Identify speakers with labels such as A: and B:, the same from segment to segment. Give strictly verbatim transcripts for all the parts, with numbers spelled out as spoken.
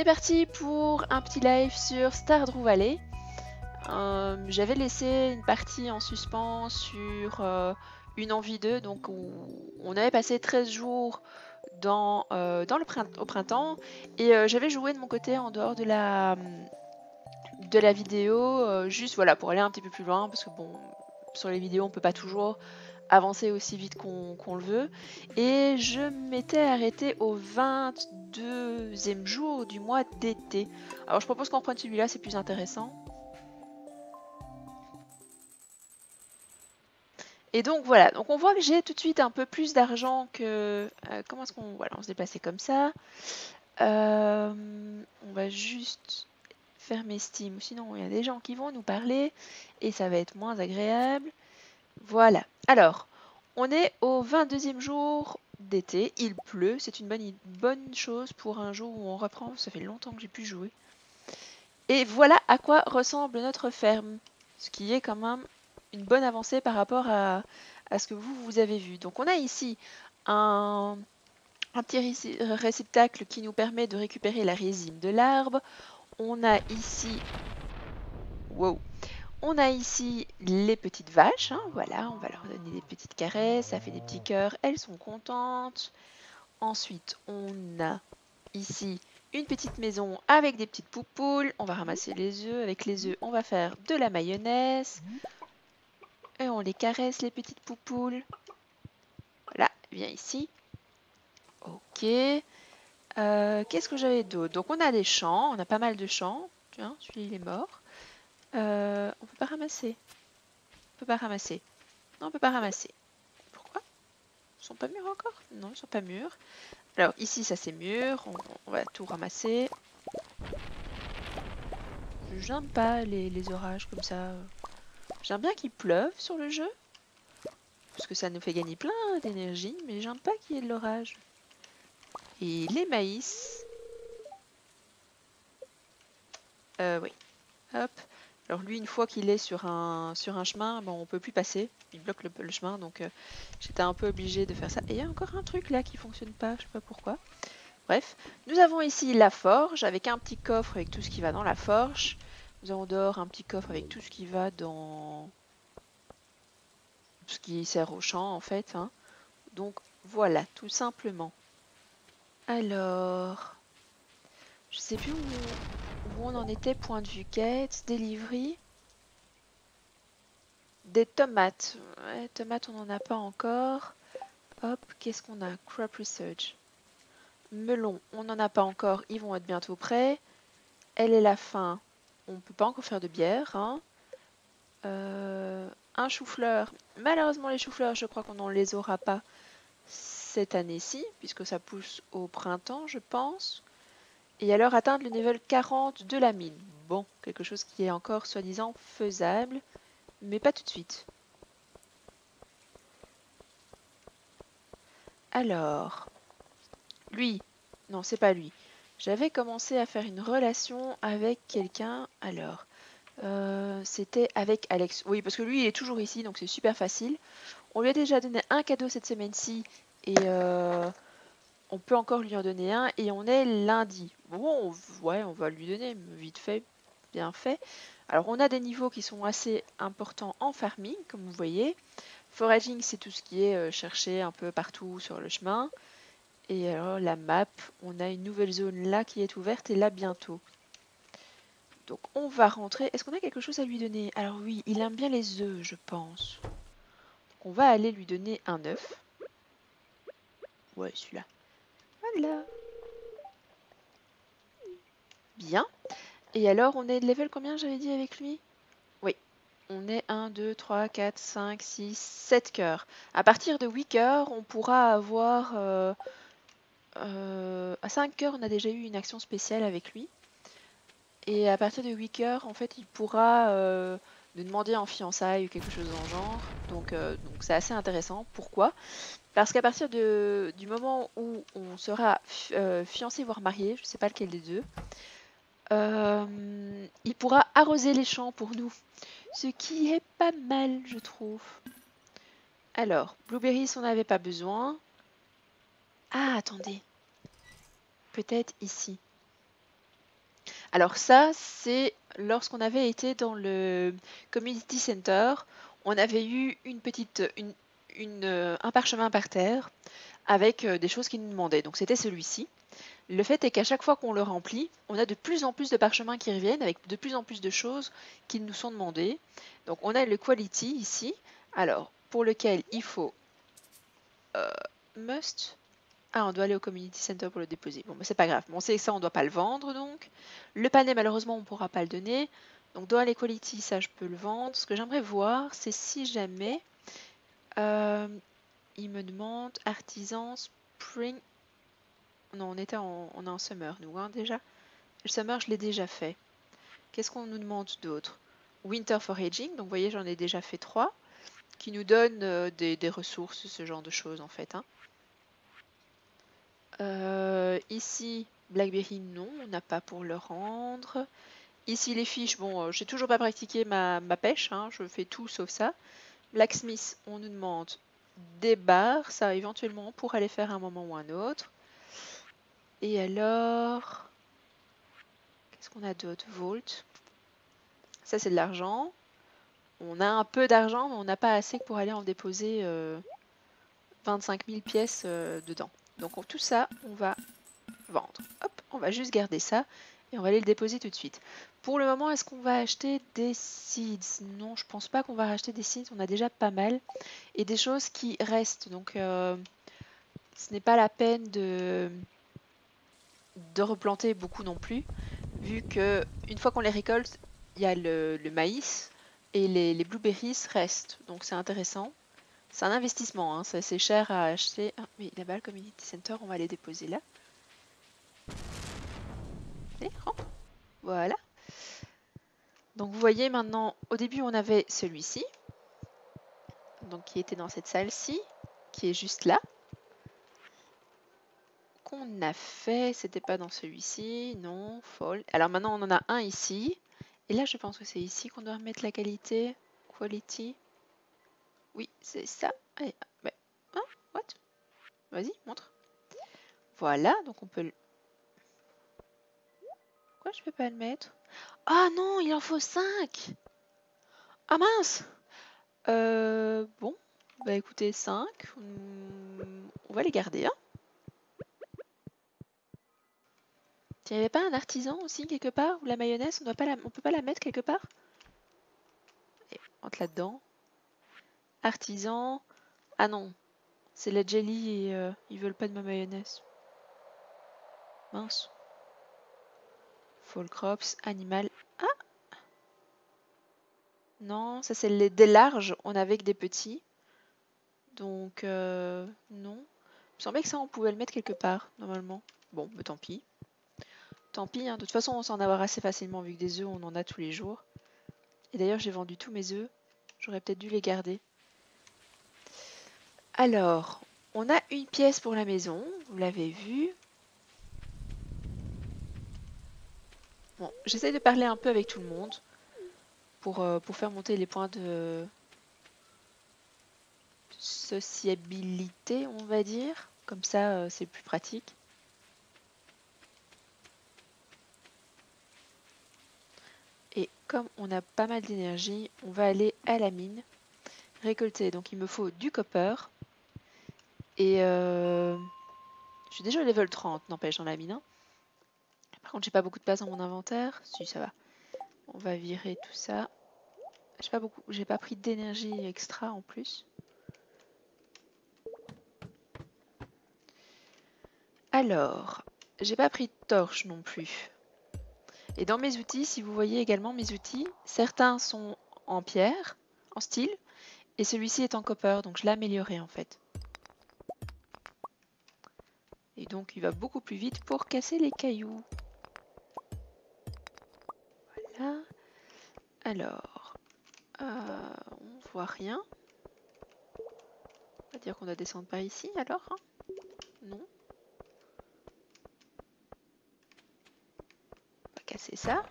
A: est parti pour un petit live sur Stardew Valley. Euh, J'avais laissé une partie en suspens sur euh, une envie deux, donc où on avait passé treize jours dans, euh, dans le printemps, au printemps, et euh, j'avais joué de mon côté en dehors de la, de la vidéo, euh, juste voilà, pour aller un petit peu plus loin, parce que bon, sur les vidéos on peut pas toujours avancer aussi vite qu'on qu'on le veut. Et je m'étais arrêtée au vingt-deuxième jour du mois d'été. Alors je propose qu'on reprenne celui-là, c'est plus intéressant. Et donc voilà, donc on voit que j'ai tout de suite un peu plus d'argent que... Euh, comment est-ce qu'on... Voilà, on se déplaçait comme ça. Euh, on va juste fermer Steam, sinon il y a des gens qui vont nous parler et ça va être moins agréable. Voilà. Alors, on est au vingt-deuxième jour d'été, il pleut, c'est une bonne, bonne chose pour un jour où on reprend, ça fait longtemps que j'ai pu jouer. Et voilà à quoi ressemble notre ferme, ce qui est quand même une bonne avancée par rapport à, à ce que vous, vous avez vu. Donc on a ici un, un petit réceptacle qui nous permet de récupérer la résine de l'arbre. On a ici... Wow. On a ici les petites vaches, hein, voilà, on va leur donner des petites caresses, ça fait des petits cœurs, elles sont contentes. Ensuite, on a ici une petite maison avec des petites poupoules, on va ramasser les œufs, avec les œufs on va faire de la mayonnaise. Et on les caresse les petites poupoules. Voilà, viens ici. Ok. Euh, Qu'est-ce que j'avais d'autre? Donc on a des champs, on a pas mal de champs. Tiens, celui-là il est mort. Euh, on peut pas ramasser. On peut pas ramasser. Non, on peut pas ramasser. Pourquoi? Ils sont pas mûrs encore? Non, ils sont pas mûrs. Alors ici, ça c'est mûr. On, on va tout ramasser. J'aime pas les, les orages comme ça. J'aime bien qu'il pleuve sur le jeu. Parce que ça nous fait gagner plein d'énergie. Mais j'aime pas qu'il y ait de l'orage. Et les maïs. Euh, oui. Hop. Alors lui, une fois qu'il est sur un, sur un chemin, bon, on peut plus passer. Il bloque le, le chemin. Donc euh, j'étais un peu obligée de faire ça. Et il y a encore un truc là qui fonctionne pas. Je sais pas pourquoi. Bref, nous avons ici la forge avec un petit coffre avec tout ce qui va dans la forge. Nous avons dehors un petit coffre avec tout ce qui va dans... ce qui sert au champ en fait. Hein. Donc voilà, tout simplement. Alors, je sais plus où, où on en était, point de vue quête, delivery. Des tomates. Ouais, tomates, on n'en a pas encore. Hop, qu'est-ce qu'on a? Crop research. Melon, on n'en a pas encore, ils vont être bientôt prêts. Elle est la fin. On ne peut pas encore faire de bière. Hein. Euh, un chou-fleur. Malheureusement, les choux-fleurs, je crois qu'on ne les aura pas cette année-ci, puisque ça pousse au printemps, je pense. Et alors atteindre le niveau quarante de la mine. Bon, quelque chose qui est encore soi-disant faisable, mais pas tout de suite. Alors, lui, non, c'est pas lui. J'avais commencé à faire une relation avec quelqu'un. Alors, euh, c'était avec Alex. Oui, parce que lui, il est toujours ici, donc c'est super facile. On lui a déjà donné un cadeau cette semaine-ci et euh, on peut encore lui en donner un et on est lundi. Bon, on, ouais, on va lui donner vite fait, bien fait. Alors on a des niveaux qui sont assez importants en farming, comme vous voyez. Foraging, c'est tout ce qui est euh, chercher un peu partout sur le chemin. Et alors la map, on a une nouvelle zone là qui est ouverte et là bientôt. Donc on va rentrer. Est-ce qu'on a quelque chose à lui donner? Alors oui, il aime bien les œufs, je pense. Donc on va aller lui donner un œuf. Ouais, celui-là. Voilà. Bien. Et alors, on est de level combien j'avais dit avec lui? Oui. On est un, deux, trois, quatre, cinq, six, sept cœurs. À partir de huit cœurs, on pourra avoir... Euh, euh, à cinq cœurs, on a déjà eu une action spéciale avec lui. Et à partir de huit cœurs, en fait, il pourra euh, nous demander en fiançailles ou quelque chose dans le genre. Donc, euh, donc c'est assez intéressant. Pourquoi? Parce qu'à partir de, du moment où on sera euh, fiancé, voire marié, je ne sais pas lequel des deux, euh, il pourra arroser les champs pour nous. Ce qui est pas mal, je trouve. Alors, blueberries, on n'avait pas besoin. Ah, attendez. Peut-être ici. Alors ça, c'est lorsqu'on avait été dans le Community Center, on avait eu une petite, une, une, euh, un parchemin par terre avec euh, des choses qui nous demandaient. Donc c'était celui-ci. Le fait est qu'à chaque fois qu'on le remplit, on a de plus en plus de parchemins qui reviennent avec de plus en plus de choses qui nous sont demandées. Donc on a le quality ici, alors pour lequel il faut euh, must. Ah, on doit aller au community center pour le déposer. Bon, mais c'est pas grave. Bon, c'est ça, on doit pas le vendre donc. Le panier, malheureusement, on pourra pas le donner. Donc dans les quality, ça je peux le vendre. Ce que j'aimerais voir, c'est si jamais euh, il me demande artisan spring. Non, on était en, on est en summer, nous, hein, déjà. Le summer, je l'ai déjà fait. Qu'est-ce qu'on nous demande d'autre? Winter foraging, donc vous voyez, j'en ai déjà fait trois, qui nous donnent euh, des, des ressources, ce genre de choses, en fait. Hein. Euh, ici, Blackberry, non, on n'a pas pour le rendre. Ici, les fiches, bon, euh, j'ai toujours pas pratiqué ma, ma pêche, hein, je fais tout sauf ça. Blacksmith, on nous demande des barres, ça éventuellement on pourrait les faire à un moment ou un autre. Et alors, qu'est-ce qu'on a d'autre? Vault. Ça, c'est de l'argent. On a un peu d'argent, mais on n'a pas assez pour aller en déposer euh, vingt-cinq mille pièces euh, dedans. Donc on, tout ça, on va vendre. Hop, on va juste garder ça et on va aller le déposer tout de suite. Pour le moment, est-ce qu'on va acheter des seeds? Non, je pense pas qu'on va racheter des seeds. On a déjà pas mal. Et des choses qui restent. Donc euh, ce n'est pas la peine de, de replanter beaucoup non plus. Vu que une fois qu'on les récolte, il y a le, le maïs et les, les blueberries restent. Donc c'est intéressant. C'est un investissement, hein, c'est cher à acheter. Ah, oui, là-bas, le Community Center, on va les déposer là. Allez, rentre. Voilà. Donc vous voyez maintenant, au début on avait celui-ci, donc qui était dans cette salle-ci, qui est juste là. Qu'on a fait, c'était pas dans celui-ci, non, fall. Alors maintenant on en a un ici, et là je pense que c'est ici qu'on doit mettre la qualité, quality. Oui, c'est ça. Allez, mais, hein, what? Vas-y, montre. Voilà, donc on peut le... Pourquoi je peux pas le mettre? Ah non, il en faut cinq. Ah mince. Euh, bon, bah écoutez, cinq. On, on va les garder, hein. Il n'y avait pas un artisan aussi quelque part? Ou la mayonnaise, on doit pas la... on peut pas la mettre quelque part? Et entre là-dedans. Artisan. Ah non, c'est la jelly et euh, ils veulent pas de ma mayonnaise. Mince. Fall crops, animal. Ah! Non, ça c'est les... des larges, on avait que des petits. Donc, euh, non. Il me semblait que ça, on pouvait le mettre quelque part, normalement. Bon, mais tant pis. Tant pis, hein. De toute façon, on s'en avoir assez facilement vu que des œufs, on en a tous les jours. Et d'ailleurs, j'ai vendu tous mes œufs. J'aurais peut-être dû les garder. Alors, on a une pièce pour la maison, vous l'avez vu. Bon, j'essaie de parler un peu avec tout le monde pour, euh, pour faire monter les points de sociabilité, on va dire. Comme ça, euh, c'est plus pratique. Et comme on a pas mal d'énergie, on va aller à la mine récolter. Donc il me faut du copper. Et euh, je suis déjà au level trente, n'empêche, dans la mine. Hein. Par contre, j'ai pas beaucoup de place dans mon inventaire. Si, ça va. On va virer tout ça. J'ai pas beaucoup, j'ai pas pris d'énergie extra en plus. Alors, j'ai pas pris de torche non plus. Et dans mes outils, si vous voyez également mes outils, certains sont en pierre, en style, et celui-ci est en copper, donc je l'ai amélioré en fait. Et donc il va beaucoup plus vite pour casser les cailloux. Voilà. Alors, euh, on voit rien. On va dire qu'on doit descendre par ici alors. Hein? Non. On va casser ça.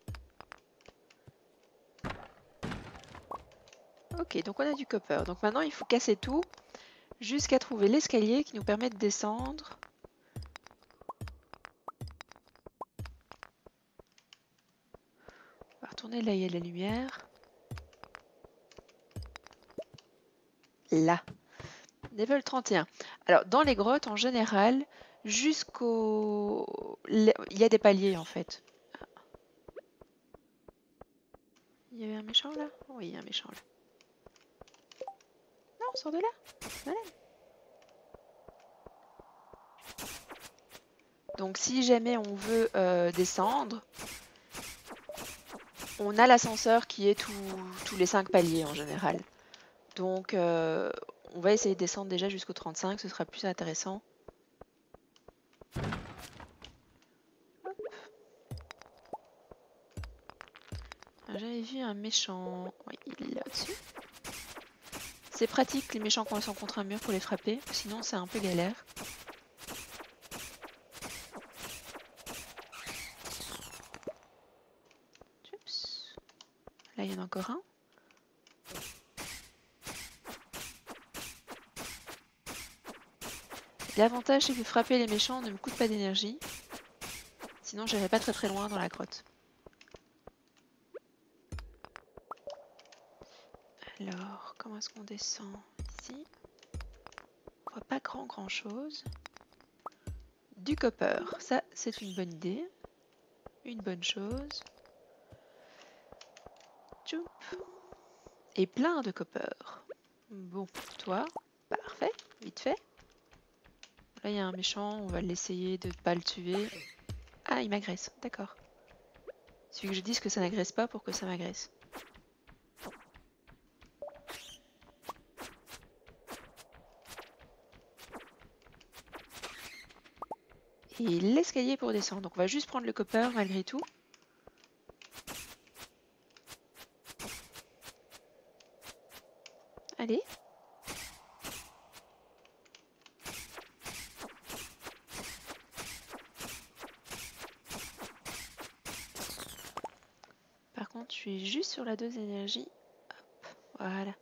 A: Ok, donc on a du copper. Donc maintenant il faut casser tout jusqu'à trouver l'escalier qui nous permet de descendre. retourner là, il y a de la lumière. Là. Level trente et un. Alors, dans les grottes, en général, jusqu'au... Il y a des paliers, en fait. Il y avait un méchant, là? Oui, il y a un méchant, là. Non, on sort de là. Voilà. Donc, si jamais on veut euh, descendre, on a l'ascenseur qui est tout, tous les cinq paliers, en général. Donc, euh, on va essayer de descendre déjà jusqu'au trente-cinq, ce sera plus intéressant. J'avais vu un méchant... Oui, il est là-dessus. C'est pratique les méchants quand ils sont contre un mur pour les frapper, sinon c'est un peu galère. Oups. Là il y en a encore un. L'avantage c'est que frapper les méchants ne me coûte pas d'énergie. Sinon j'irai pas très très loin dans la grotte. Alors, comment est-ce qu'on descend ici? On voit pas grand grand chose. Du copper, ça c'est une bonne idée. Une bonne chose. Tchoup. Et plein de copper. Bon, toi, parfait, vite fait. Là il y a un méchant, on va l'essayer de pas le tuer. Ah, il m'agresse, d'accord. Il suffit que je dise que ça n'agresse pas pour que ça m'agresse. Et l'escalier pour descendre. Donc on va juste prendre le copper malgré tout. Allez. Par contre, je suis juste sur la dose d'énergie. Hop, voilà.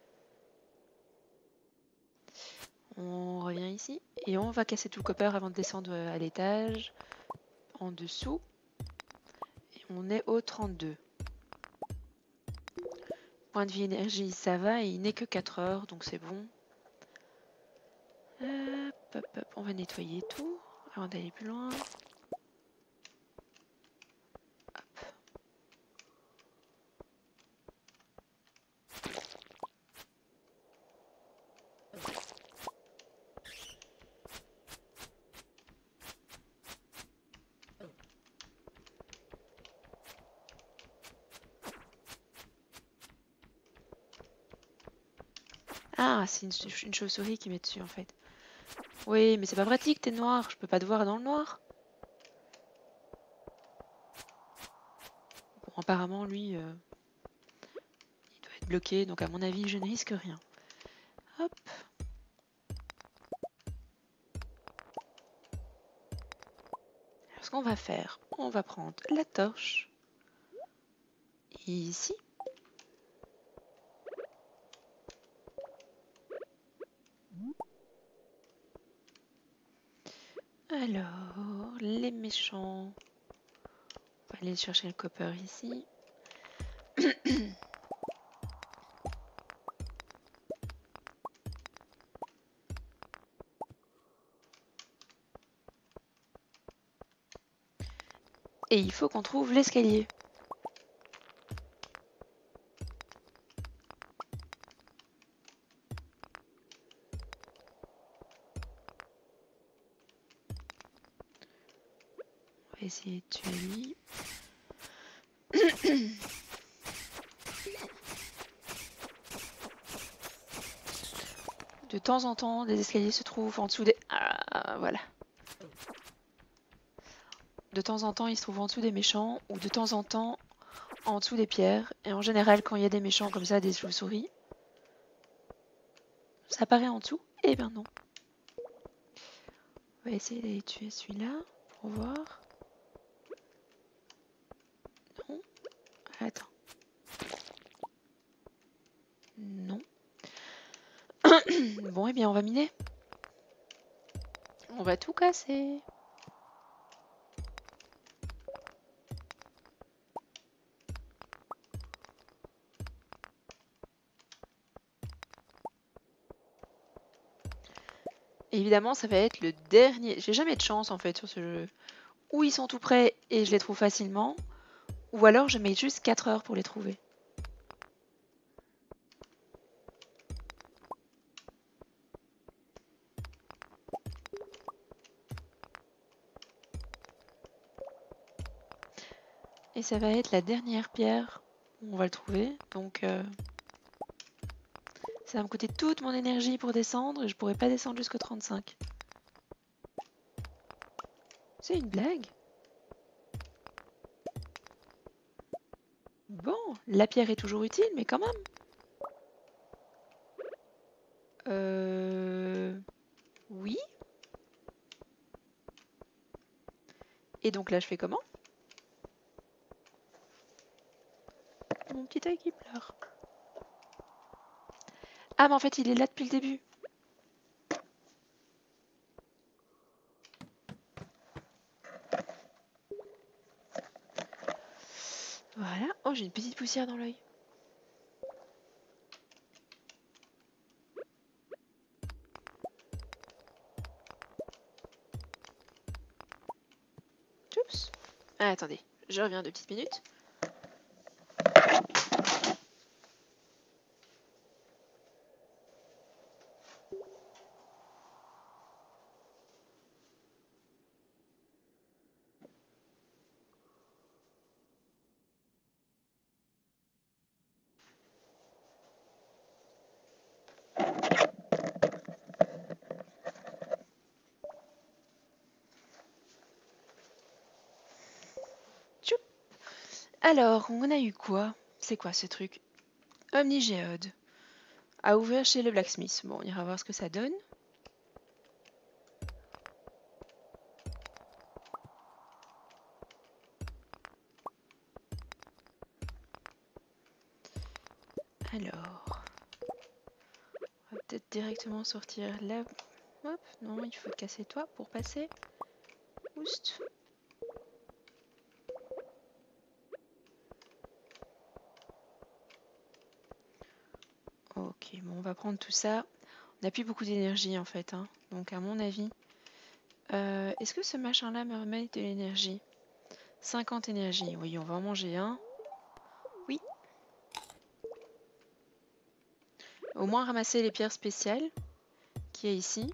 A: On revient ici. Et on va casser tout le copper avant de descendre à l'étage. En dessous. Et on est au trente-deux. Point de vie énergie, ça va. Et il n'est que quatre heures, donc c'est bon. Hop, hop, hop. On va nettoyer tout avant d'aller plus loin. Ah, c'est une, une chauve-souris qui met dessus en fait. Oui, mais c'est pas pratique, t'es noir. Je peux pas te voir dans le noir. Bon, apparemment, lui, euh, il doit être bloqué, donc à mon avis, je ne risque rien. Hop. Alors, ce qu'on va faire, on va prendre la torche. Ici. Alors, les méchants. On va aller chercher le copper ici. Et il faut qu'on trouve l'escalier. On va essayer de tuer lui. De temps en temps, des escaliers se trouvent en dessous des... Ah, voilà. De temps en temps, ils se trouvent en dessous des méchants, ou de temps en temps, en dessous des pierres. Et en général, quand il y a des méchants comme ça, des chauves-souris, ça apparaît en dessous. Eh ben non. On va essayer d'aller tuer celui-là, pour voir. Non. Attends. Non. Bon, eh bien, on va miner. On va tout casser. Évidemment, ça va être le dernier. J'ai jamais de chance en fait sur ce jeu. Ou ils sont tout prêts et je les trouve facilement, ou alors je mets juste quatre heures pour les trouver. Et ça va être la dernière pierre où on va le trouver. Donc euh, ça va me coûter toute mon énergie pour descendre et je pourrai pas descendre jusqu'au trente-cinq. C'est une blague? Bon, la pierre est toujours utile, mais quand même. Euh... Oui. Et donc là, je fais comment? Mon petit œil qui pleure. Ah, mais en fait, il est là depuis le début. Voilà. Oh, j'ai une petite poussière dans l'œil. Oups. Ah, attendez, je reviens deux petites minutes. Tchoup. Alors, on a eu quoi? C'est quoi ce truc? Omnigéode. À ouvrir chez le blacksmith. Bon, on ira voir ce que ça donne. Alors, on va peut-être directement sortir là. Hop, non, il faut casser toi pour passer. Oust. Ok, bon, on va prendre tout ça. On n'a plus beaucoup d'énergie en fait, hein. Donc à mon avis, euh, est-ce que ce machin-là me remet de l'énergie? cinquante énergie, oui, on va en manger un. Oui. Au moins ramasser les pierres spéciales qu'il y a ici.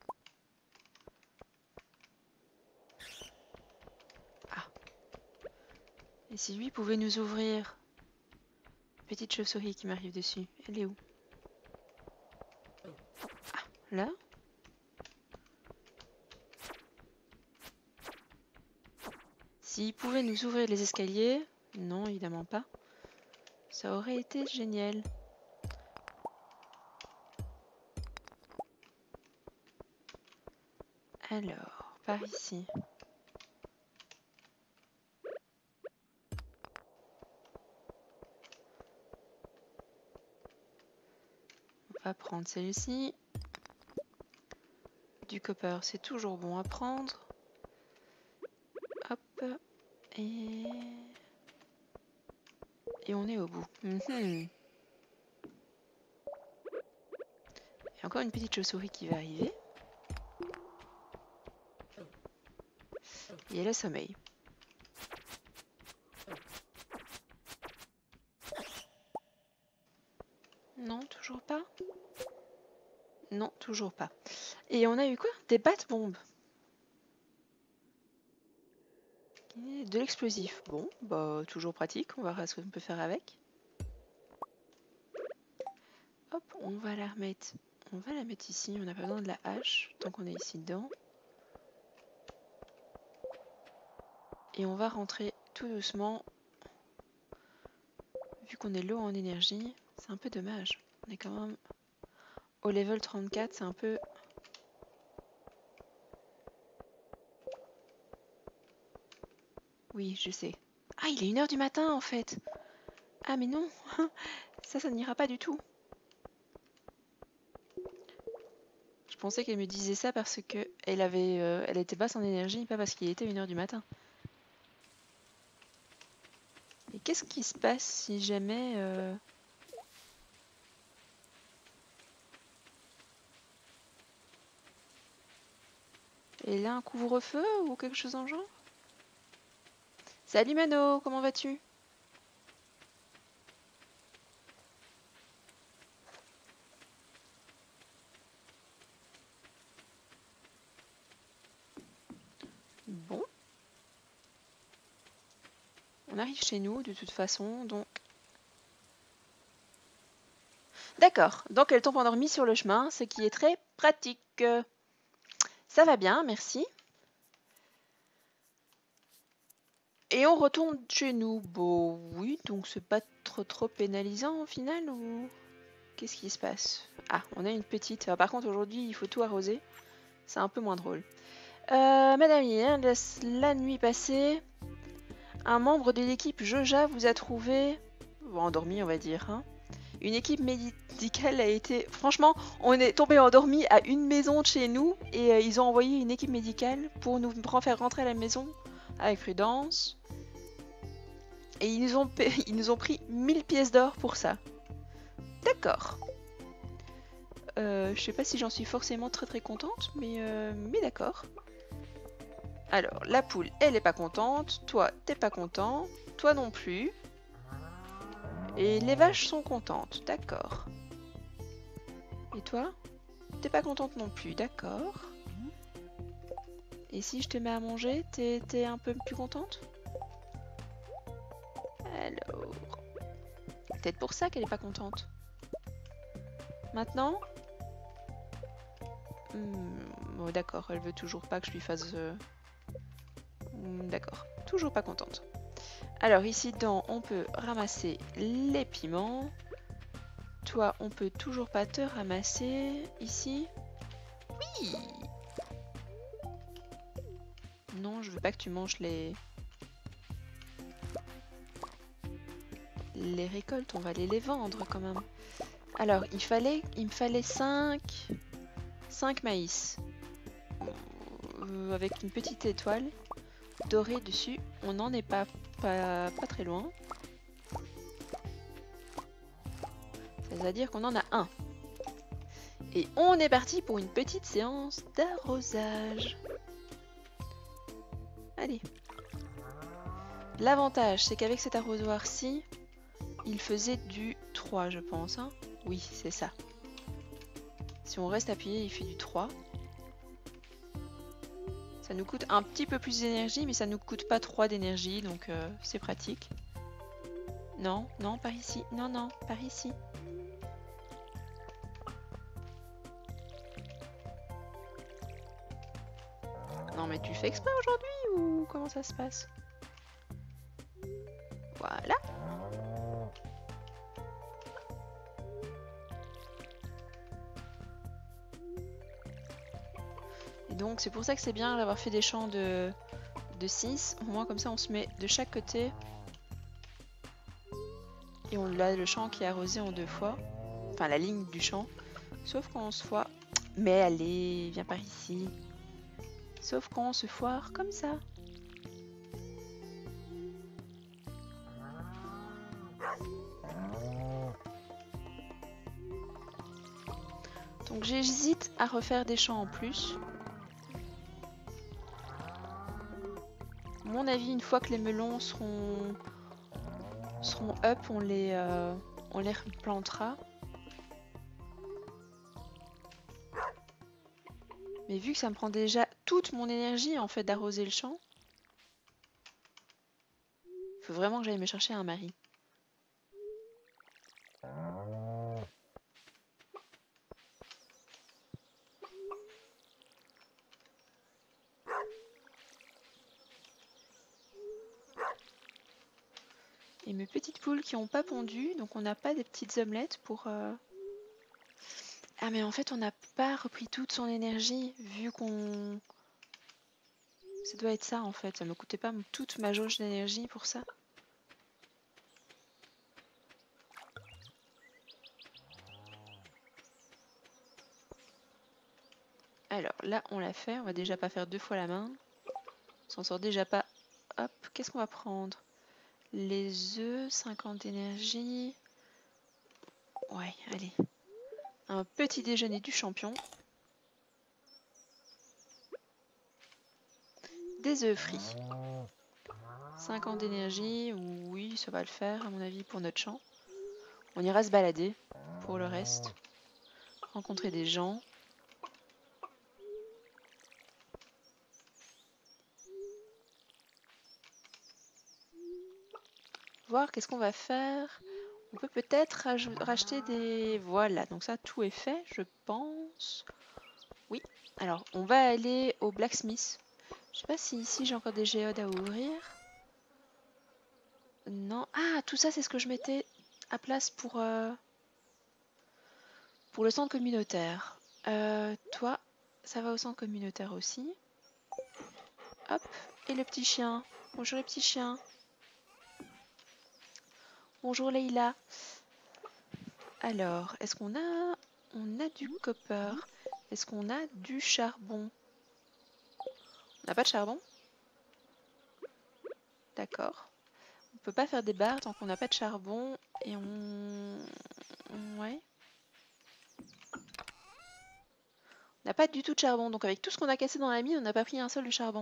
A: Ah. Et si lui pouvait nous ouvrir... Petite chauve-souris qui m'arrive dessus. Elle est où? Ah, là? S'il pouvait nous ouvrir les escaliers... Non, évidemment pas. Ça aurait été génial. Alors, par ici. On va prendre celle-ci. Du copper, c'est toujours bon à prendre. Hop. Et... Et on est au bout. Mm-hmm. Et encore une petite chauve-souris qui va arriver. Et elle a sommeil. Non, toujours pas. Non, toujours pas. Et on a eu quoi? Des bat-bombes. De l'explosif. Bon, bah toujours pratique. On verra ce qu'on peut faire avec. Hop, on va la remettre. On va la mettre ici. On n'a pas besoin de la hache tant qu'on est ici dedans. Et on va rentrer tout doucement. Vu qu'on est low en énergie, c'est un peu dommage. On est quand même au level trente-quatre, c'est un peu... Oui, je sais. Ah, il est une heure du matin en fait. Ah mais non, ça, ça n'ira pas du tout. Je pensais qu'elle me disait ça parce que elle avait, euh, elle était basse en énergie, pas parce qu'il était une heure du matin. Et qu'est-ce qui se passe si jamais... Euh... Et là, un couvre-feu ou quelque chose en genre? Salut Mano, comment vas-tu? Bon. On arrive chez nous de toute façon, donc... D'accord, donc elle tombe endormie sur le chemin, ce qui est très pratique. Ça va bien, merci. Et on retourne chez nous. Bon, oui, donc c'est pas trop trop pénalisant au final ou... Qu'est-ce qui se passe? Ah, on a une petite... Ah, par contre, aujourd'hui, il faut tout arroser. C'est un peu moins drôle. Euh, Madame Yin, la, la nuit passée, un membre de l'équipe Joja vous a trouvé... Bon, endormi, on va dire, hein. Une équipe médicale a été... Franchement, on est tombé endormi à une maison de chez nous et euh, ils ont envoyé une équipe médicale pour nous faire rentrer à la maison avec prudence. Et ils nous ont, ils nous ont pris mille pièces d'or pour ça. D'accord. Euh, je sais pas si j'en suis forcément très très contente, mais, euh, mais d'accord. Alors, la poule, elle est pas contente. Toi, t'es pas content. Toi non plus. Et les vaches sont contentes. D'accord. Et toi? T'es pas contente non plus. D'accord. Et si je te mets à manger, t'es t'es un peu plus contente? Alors... Peut-être pour ça qu'elle est pas contente. Maintenant? Hmm, oh, d'accord, elle veut toujours pas que je lui fasse... Euh... Hmm, d'accord, toujours pas contente. Alors ici dedans, on peut ramasser les piments. Toi, on peut toujours pas te ramasser ici. Oui! Non, je veux pas que tu manges les... Les récoltes, on va aller les vendre quand même. Alors, il fallait, il me fallait cinq... cinq maïs. Euh, avec une petite étoile dorée dessus. On n'en est pas, pas, pas très loin. Ça veut dire qu'on en a un. Et on est parti pour une petite séance d'arrosage. Allez. L'avantage, c'est qu'avec cet arrosoir-ci, il faisait du trois, je pense. Hein, oui, c'est ça. Si on reste appuyé, il fait du trois. Ça nous coûte un petit peu plus d'énergie, mais ça nous coûte pas trois d'énergie, donc euh, c'est pratique. Non, non, par ici. Non, non, par ici. Non, mais tu fais exprès aujourd'hui ou comment ça se passe? Voilà. Et donc c'est pour ça que c'est bien d'avoir fait des champs de, de six. Au moins comme ça on se met de chaque côté. Et on a le champ qui est arrosé en deux fois. Enfin la ligne du champ. Sauf quand on se foire. Mais allez, viens par ici. Sauf quand on se foire comme ça. Donc j'hésite à refaire des champs en plus. À mon avis, une fois que les melons seront, seront up, on les, euh, on les replantera. Mais vu que ça me prend déjà toute mon énergie en fait d'arroser le champ, faut vraiment que j'aille me chercher un mari. Et mes petites poules qui n'ont pas pondu, donc on n'a pas des petites omelettes pour... Euh... Ah mais en fait on n'a pas repris toute son énergie, vu qu'on... Ça doit être ça en fait, ça me coûtait pas toute ma jauge d'énergie pour ça. Alors là on l'a fait, on va déjà pas faire deux fois la main. On s'en sort déjà pas. Hop, qu'est-ce qu'on va prendre? Les œufs, cinquante d'énergie. Ouais, allez. Un petit déjeuner du champion. Des œufs frits. cinquante d'énergie, oui, ça va le faire à mon avis pour notre champ. On ira se balader pour le reste. Rencontrer des gens. Voir qu'est-ce qu'on va faire. On peut peut-être racheter des... Voilà, donc ça tout est fait, je pense. Oui, alors on va aller au blacksmith. Je sais pas si ici j'ai encore des géodes à ouvrir. Non. Ah, tout ça c'est ce que je mettais à place pour, euh, pour le centre communautaire. Euh, toi, ça va au centre communautaire aussi. Hop, et le petit chien. Bonjour les petits chiens. Bonjour Leïla. Alors, est-ce qu'on a... On a du copper. Est-ce qu'on a du charbon? On n'a pas de charbon? D'accord. On peut pas faire des barres tant qu'on n'a pas de charbon. Et on... Ouais. On n'a pas du tout de charbon. Donc avec tout ce qu'on a cassé dans la mine, on n'a pas pris un seul de charbon.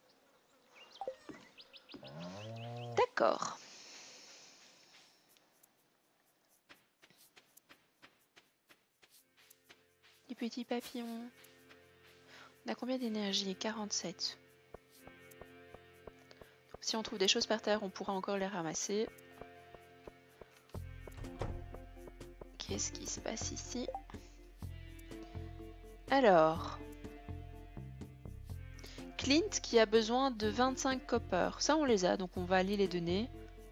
A: D'accord. Les petits papillons. On a combien d'énergie? quarante-sept. Si on trouve des choses par terre, on pourra encore les ramasser. Qu'est-ce qui se passe ici? Alors... Clint qui a besoin de vingt-cinq copper. Ça, on les a, donc on va aller les donner.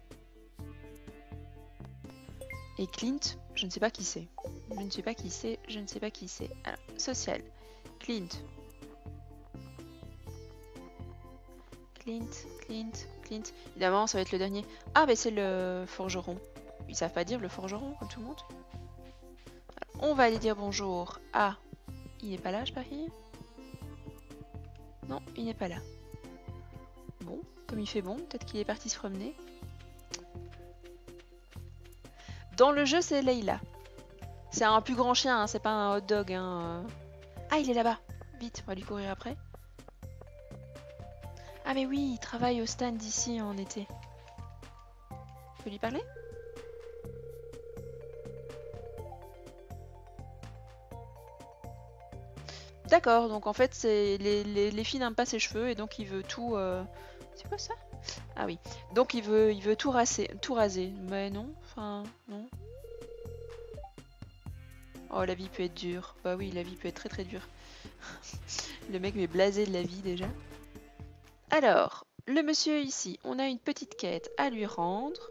A: Et Clint, je ne sais pas qui c'est. Je ne sais pas qui c'est, je ne sais pas qui c'est. Alors, social. Clint. Clint, Clint, Clint. Évidemment, ça va être le dernier. Ah, mais c'est le forgeron. Ils savent pas dire le forgeron, comme tout le monde. Alors, on va aller dire bonjour. Ah, il n'est pas là, je parie? Non, il n'est pas là. Bon, comme il fait bon, peut-être qu'il est parti se promener. Dans le jeu, c'est Leïla. C'est un plus grand chien, hein, c'est pas un hot dog. Hein. Ah, il est là-bas. Vite, on va lui courir après. Ah mais oui, il travaille au stand d'ici en été. On peut lui parler? D'accord, donc en fait, c'est les, les, les filles n'aiment pas ses cheveux et donc il veut tout... Euh... C'est quoi ça? Ah oui, donc il veut, il veut tout raser, tout raser. Mais non, enfin, non. Oh, la vie peut être dure. Bah oui, la vie peut être très très dure. Le mec m'est blasé de la vie déjà. Alors, le monsieur ici, on a une petite quête à lui rendre.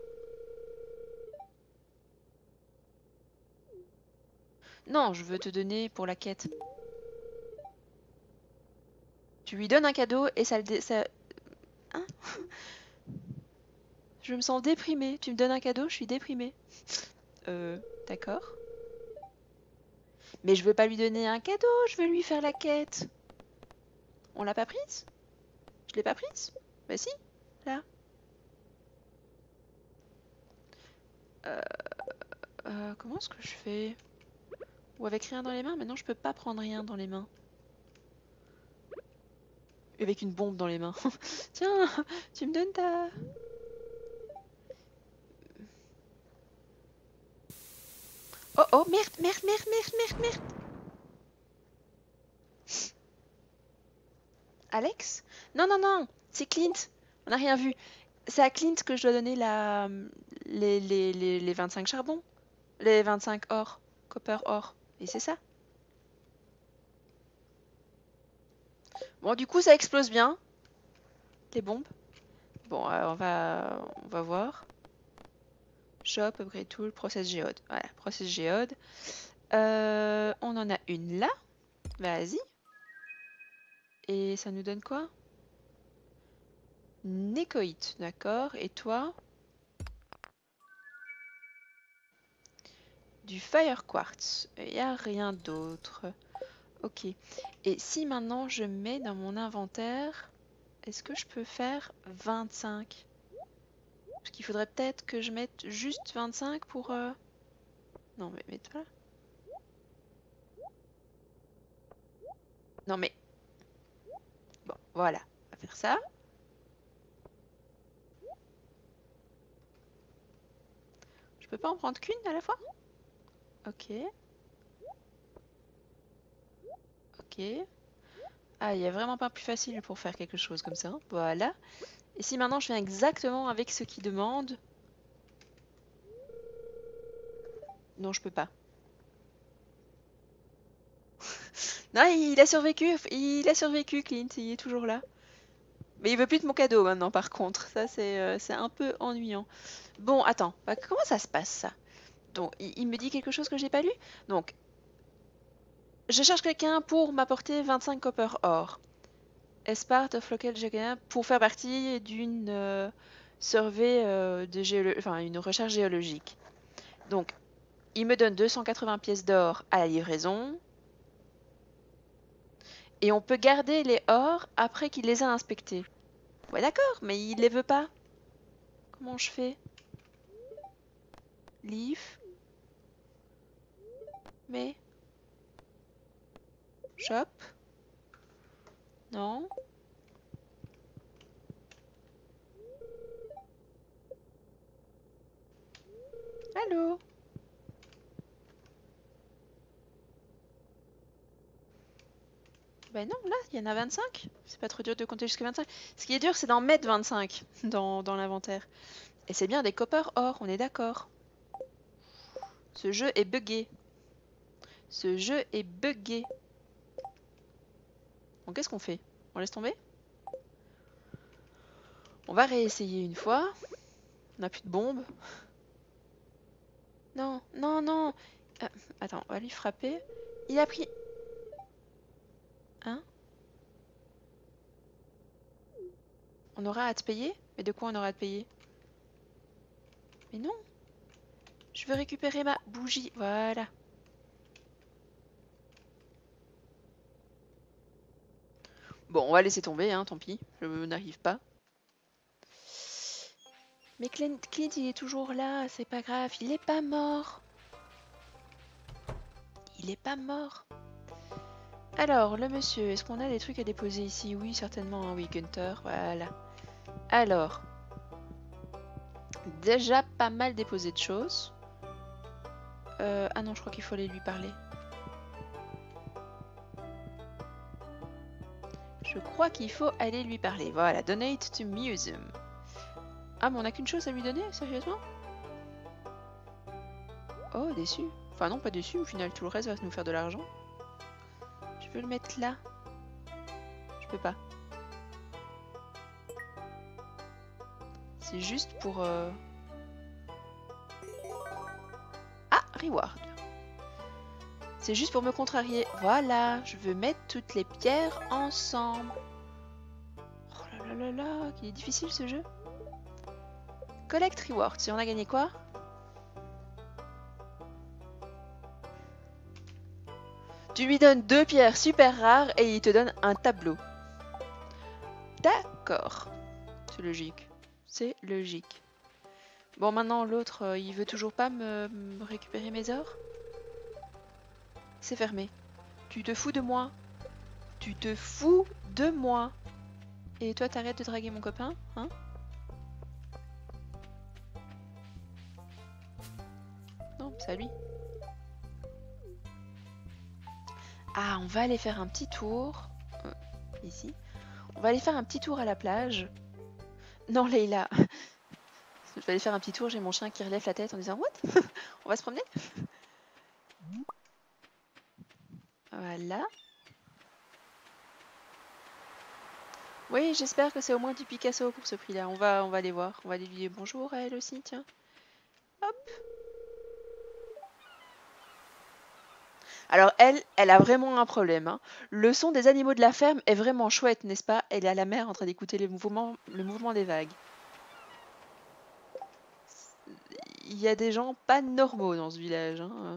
A: Non, je veux te donner pour la quête. Tu lui donnes un cadeau et ça le... Dé ça... Hein? Je me sens déprimée. Tu me donnes un cadeau, je suis déprimée. Euh, d'accord. Mais je veux pas lui donner un cadeau, je veux lui faire la quête. On l'a pas prise? Je l'ai pas prise? Bah si, là. Euh, euh, comment est-ce que je fais? Ou avec rien dans les mains? Maintenant je peux pas prendre rien dans les mains. Avec une bombe dans les mains. Tiens, tu me donnes ta... Oh oh, merde, merde, merde, merde, merde, merde. Alex? Non, non, non, c'est Clint. On n'a rien vu. C'est à Clint que je dois donner la... les, les, les, les vingt-cinq charbons. Les vingt-cinq or. Copper or. Et c'est ça. Bon, du coup, ça explose bien. Les bombes. Bon, euh, on va on va voir. Shop, upgrade tool, process géode. Voilà, process géode. Euh, on en a une là. Vas-y. Et ça nous donne quoi? Nécoïte, d'accord. Et toi? Du fire quartz. Il n'y a rien d'autre. Ok. Et si maintenant je mets dans mon inventaire, est-ce que je peux faire vingt-cinq? Parce qu'il faudrait peut-être que je mette juste vingt-cinq pour... Euh... Non, mais mets-toi là. Non, mais... Bon, voilà. On va faire ça. Je peux pas en prendre qu'une à la fois? Ok. Ok. Ah, il y a vraiment pas plus facile pour faire quelque chose comme ça. Voilà. Et si maintenant je viens exactement avec ce qui demande... Non, je peux pas. Non, il a survécu. Il a survécu, Clint. Il est toujours là. Mais il veut plus de mon cadeau maintenant, par contre. Ça, c'est euh, c'est un peu ennuyant. Bon, attends. Bah, comment ça se passe, ça? Donc, il, il me dit quelque chose que j'ai pas lu. Donc, je cherche quelqu'un pour m'apporter vingt-cinq copper or. As part of local geography, pour faire partie d'une euh, survey euh, de géolo... enfin, une recherche géologique. Donc, il me donne deux cent quatre-vingts pièces d'or à la livraison. Et on peut garder les ors après qu'il les a inspectés. Ouais, d'accord, mais il les veut pas. Comment je fais? Leaf. Mais. Shop. Non. Allô? Ben non, là, il y en a vingt-cinq. C'est pas trop dur de compter jusqu'à vingt-cinq. Ce qui est dur, c'est d'en mettre vingt-cinq dans, dans l'inventaire. Et c'est bien des copper or, on est d'accord. Ce jeu est buggé. Ce jeu est buggé. Donc qu'est-ce qu'on fait? On laisse tomber? On va réessayer une fois. On n'a plus de bombes. Non, non, non. Euh, attends, on va lui frapper. Il a pris... Hein? On aura à te payer? Mais de quoi on aura à te payer? Mais non. Je veux récupérer ma bougie. Voilà. Bon, on va laisser tomber, hein, tant pis. Je n'arrive pas. Mais Clint, Clint, il est toujours là, c'est pas grave, il est pas mort. Il est pas mort. Alors, le monsieur, est-ce qu'on a des trucs à déposer ici? Oui, certainement, hein, oui, Gunther, voilà. Alors, déjà pas mal déposé de choses. Euh, ah non, je crois qu'il faut aller lui parler. Je crois qu'il faut aller lui parler. Voilà, donate to museum. Ah, mais on n'a qu'une chose à lui donner, sérieusement? Oh, déçu. Enfin non, pas déçu, au final, tout le reste va nous faire de l'argent. Je veux le mettre là. Je peux pas. C'est juste pour... Euh... Ah, reward. C'est juste pour me contrarier. Voilà, je veux mettre toutes les pierres ensemble. Oh là là là là, qu'il est difficile ce jeu. Collect reward. Si on a gagné quoi? Tu lui donnes deux pierres super rares et il te donne un tableau. D'accord. C'est logique. C'est logique. Bon, maintenant, l'autre, euh, il veut toujours pas me, me récupérer mes ors? C'est fermé. Tu te fous de moi? Tu te fous de moi? Et toi, t'arrêtes de draguer mon copain, hein? Non, c'est à lui. Ah, on va aller faire un petit tour. Euh, ici. On va aller faire un petit tour à la plage. Non, Leïla. Je vais aller faire un petit tour, j'ai mon chien qui relève la tête en disant « What? On va se promener ?» Voilà. Oui, j'espère que c'est au moins du Picasso pour ce prix-là. On va, on va aller voir. On va aller lui dire bonjour à elle aussi, tiens. Hop. Alors elle, elle a vraiment un problème, hein. Le son des animaux de la ferme est vraiment chouette, n'est-ce pas? Elle est à la mer en train d'écouter le mouvement, le mouvement des vagues. Il y a des gens pas normaux dans ce village, hein.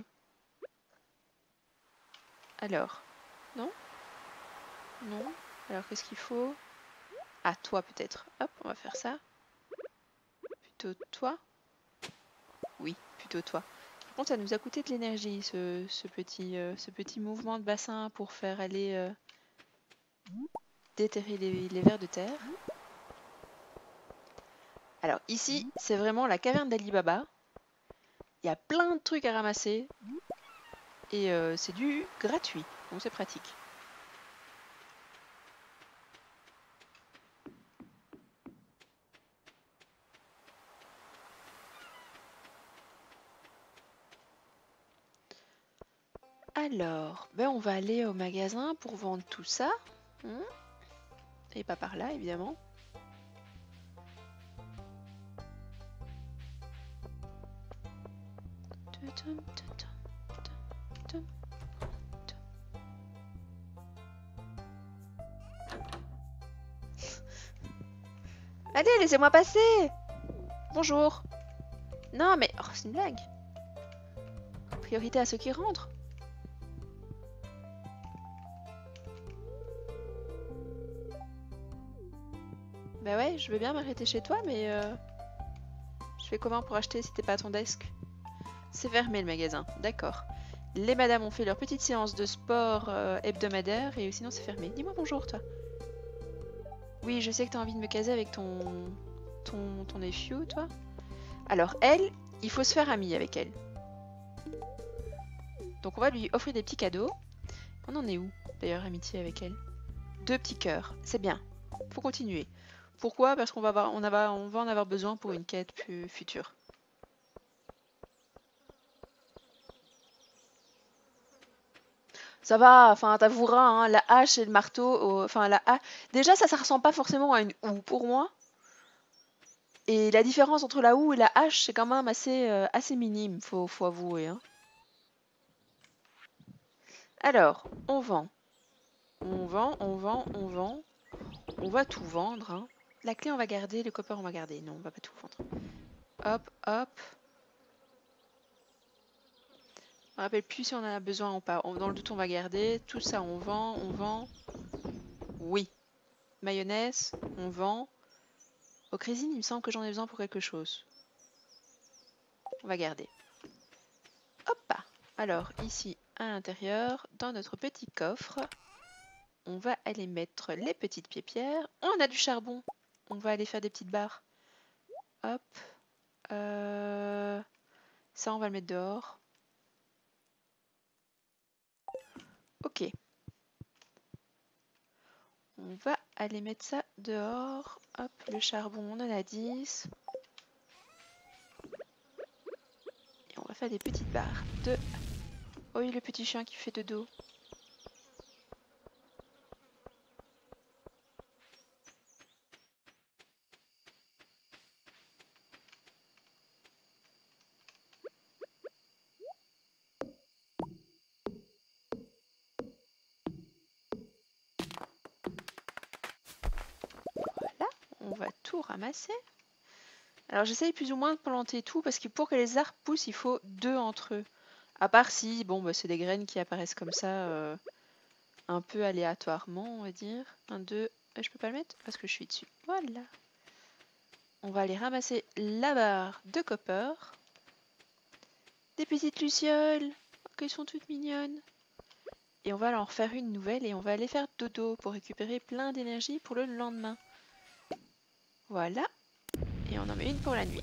A: Alors, non? Non? Alors qu'est-ce qu'il faut? Ah, toi peut-être. Hop, on va faire ça. Plutôt toi? Oui, plutôt toi. Par contre, ça nous a coûté de l'énergie, ce, ce, petit, euh, ce petit mouvement de bassin pour faire aller... Euh... déterrer les, les vers de terre. Alors ici, c'est vraiment la caverne d'Ali Baba. Il y a plein de trucs à ramasser. Et euh, c'est du gratuit, donc c'est pratique. Alors, ben on va aller au magasin pour vendre tout ça. Hmm. Et pas par là, évidemment. Allez, laissez-moi passer. Bonjour. Non, mais oh, c'est une blague. Priorité à ceux qui rentrent. Bah ouais, je veux bien m'arrêter chez toi, mais euh, je fais comment pour acheter si t'es pas à ton desk? C'est fermé le magasin, d'accord. Les madames ont fait leur petite séance de sport euh, hebdomadaire et sinon c'est fermé. Dis-moi bonjour toi. Oui, je sais que t'as envie de me caser avec ton ton ton nephew, toi. Alors elle, il faut se faire ami avec elle. Donc on va lui offrir des petits cadeaux. On en est où d'ailleurs, amitié avec elle? Deux petits cœurs, c'est bien. Faut continuer. Pourquoi? Parce qu'on va, avoir, on, va, on va en avoir besoin pour une quête plus future. Ça va, enfin t'avoueras, hein, la hache et le marteau, euh, enfin la hache... Déjà ça, ça ressemble pas forcément à une houe pour moi. Et la différence entre la houe et la hache, c'est quand même assez, euh, assez minime, faut, faut avouer. Hein. Alors, on vend. On vend, on vend, on vend. On va tout vendre. Hein. La clé, on va garder. Le copper, on va garder. Non, on va pas tout vendre. Hop, hop. Je me rappelle plus si on en a besoin ou pas. Dans le doute, on va garder. Tout ça, on vend, on vend. Oui. Mayonnaise, on vend. Au Crésine, il me semble que j'en ai besoin pour quelque chose. On va garder. Hop. Alors, ici, à l'intérieur, dans notre petit coffre, on va aller mettre les petites pierres. On a du charbon. On va aller faire des petites barres. Hop. Euh... Ça, on va le mettre dehors. Ok. On va aller mettre ça dehors. Hop, le charbon, on en a dix. Et on va faire des petites barres de... Oh oui, le petit chien qui fait de dos. Voilà, on va tout ramasser. Alors j'essaye plus ou moins de planter tout parce que pour que les arbres poussent, il faut deux entre eux. À part si, bon, bah, c'est des graines qui apparaissent comme ça, euh, un peu aléatoirement, on va dire. Un, deux, je peux pas le mettre parce que je suis dessus. Voilà. On va aller ramasser la barre de copper. Des petites lucioles, qu'elles sont toutes mignonnes. Et on va en refaire une nouvelle et on va aller faire dodo pour récupérer plein d'énergie pour le lendemain. Voilà. Et on en met une pour la nuit.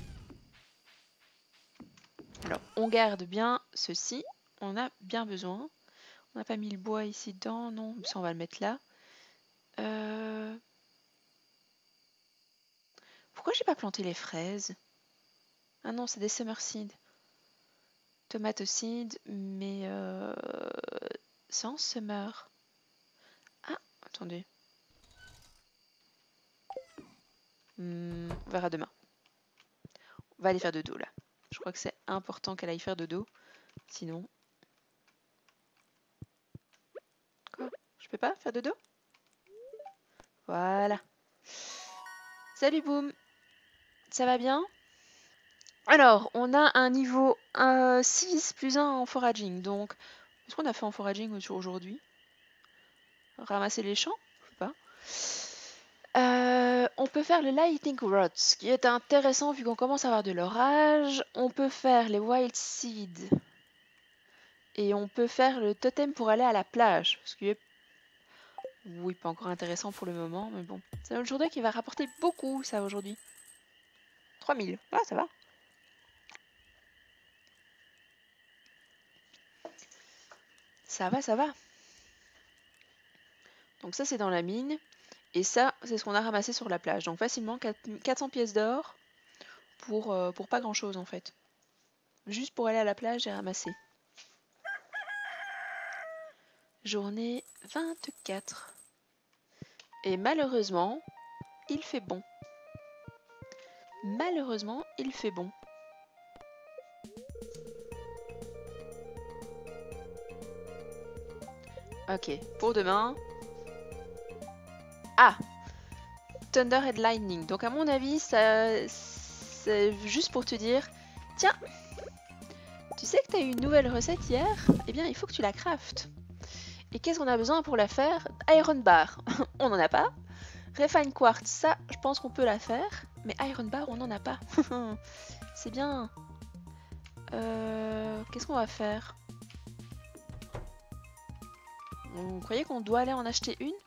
A: Alors, on garde bien ceci. On a bien besoin. On n'a pas mis le bois ici dedans. Non, ça on va le mettre là. Euh... Pourquoi j'ai pas planté les fraises? Ah non, c'est des summer seeds. Tomato seeds, mais euh... sans summer. Ah, attendez. Hmm, on verra demain. On va aller faire dodo là. Je crois que c'est important qu'elle aille faire dodo. Sinon... Quoi? Je peux pas faire dodo? Voilà. Salut Boom. Ça va bien? Alors, on a un niveau euh, six plus un en foraging. Donc, qu'est-ce qu'on a fait en foraging aujourd'hui? Ramasser les champs? Je sais pas. Euh, on peut faire le lightning rods, ce qui est intéressant vu qu'on commence à avoir de l'orage. On peut faire les wild seeds. Et on peut faire le totem pour aller à la plage, ce qui est Oui, pas encore intéressant pour le moment, mais bon. C'est une journée qui va rapporter beaucoup, ça, aujourd'hui. trois mille. Ah, ça va. Ça va, ça va. Donc ça, c'est dans la mine. Et ça, c'est ce qu'on a ramassé sur la plage. Donc facilement, quatre cents pièces d'or pour, euh, pour pas grand-chose, en fait. Juste pour aller à la plage et ramasser. Journée vingt-quatre. Et malheureusement, il fait bon. Malheureusement, il fait bon. Ok, pour demain... Ah! Thunder and Lightning. Donc à mon avis, ça, c'est juste pour te dire, tiens, tu sais que tu as eu une nouvelle recette hier? Eh bien, il faut que tu la craftes. Et qu'est-ce qu'on a besoin pour la faire? Iron Bar, on n'en a pas. Refine Quartz, ça, je pense qu'on peut la faire. Mais Iron Bar, on n'en a pas. C'est bien. Euh, qu'est-ce qu'on va faire? Vous croyez qu'on doit aller en acheter une?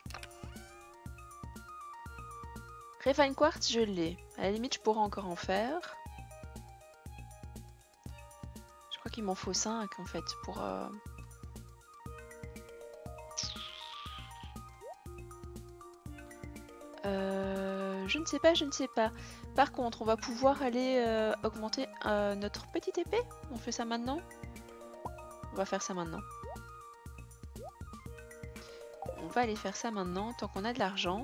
A: Refine Quartz, je l'ai. À la limite, je pourrais encore en faire. Je crois qu'il m'en faut cinq en fait pour... Euh... Euh, je ne sais pas, je ne sais pas. Par contre, on va pouvoir aller euh, augmenter euh, notre petite épée. On fait ça maintenant? On va faire ça maintenant. On va aller faire ça maintenant, tant qu'on a de l'argent.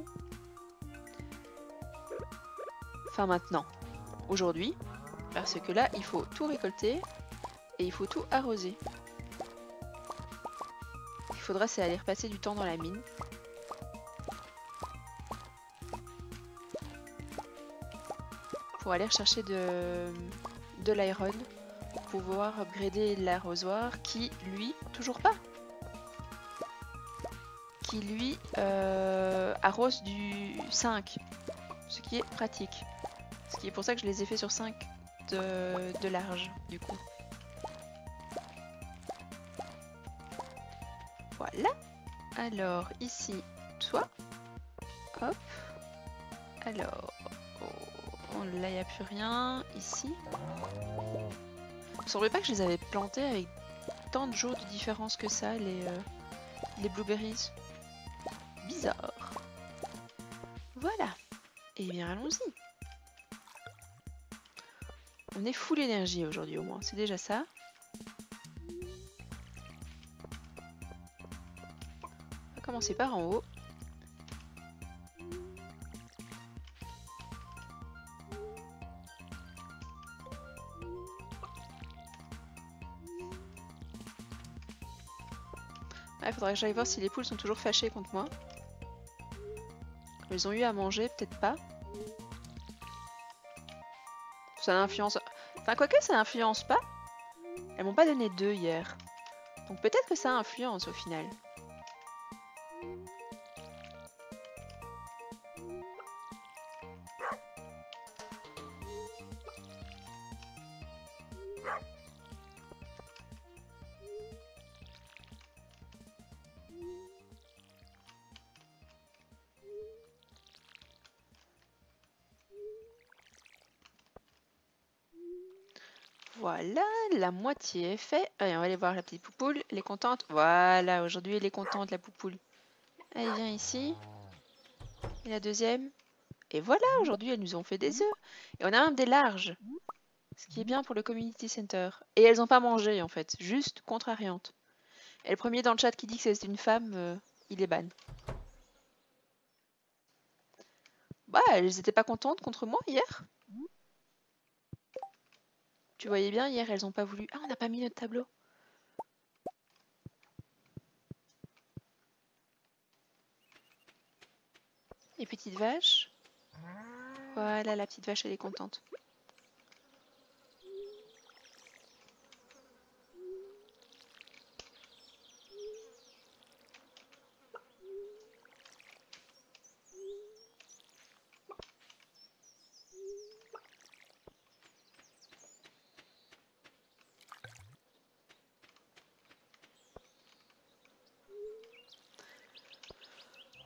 A: Enfin maintenant, aujourd'hui. Parce que là, il faut tout récolter et il faut tout arroser. Ce qu'il faudra, c'est aller repasser du temps dans la mine. Pour aller rechercher de, de l'iron. Pour pouvoir upgrader l'arrosoir qui, lui, toujours pas. Qui, lui, euh, arrose du cinq. Ce qui est pratique. Ce qui est pour ça que je les ai fait sur cinq de, de large, du coup. Voilà. Alors, ici, toi. Hop. Alors, oh, là, il n'y a plus rien. Ici. Il me semblait pas que je les avais plantés avec tant de jours de différence que ça, les, euh, les blueberries. Bizarre. Voilà. Et bien, allons-y. On est full énergie aujourd'hui, au moins. C'est déjà ça. On va commencer par en haut. Il faudrait que j'aille voir si les poules sont toujours fâchées contre moi. Ils ont eu à manger, peut-être pas. Ça influence... Enfin, quoique ça influence pas. Elles m'ont pas donné deux hier. Donc peut-être que ça influence au final. Voilà, la moitié est fait. Allez, on va aller voir la petite poupoule. Elle est contente. Voilà, aujourd'hui elle est contente la poupoule. Elle vient ici. Et la deuxième. Et voilà, aujourd'hui elles nous ont fait des œufs. Et on a même des larges. Ce qui est bien pour le community center. Et elles n'ont pas mangé en fait, juste contrariante. Et le premier dans le chat qui dit que c'est une femme, euh, il est ban. Bah, elles étaient pas contentes contre moi hier. Tu voyais bien, hier, elles ont pas voulu... Ah, on n'a pas mis notre tableau. Les petites vaches. Voilà, la petite vache, elle est contente.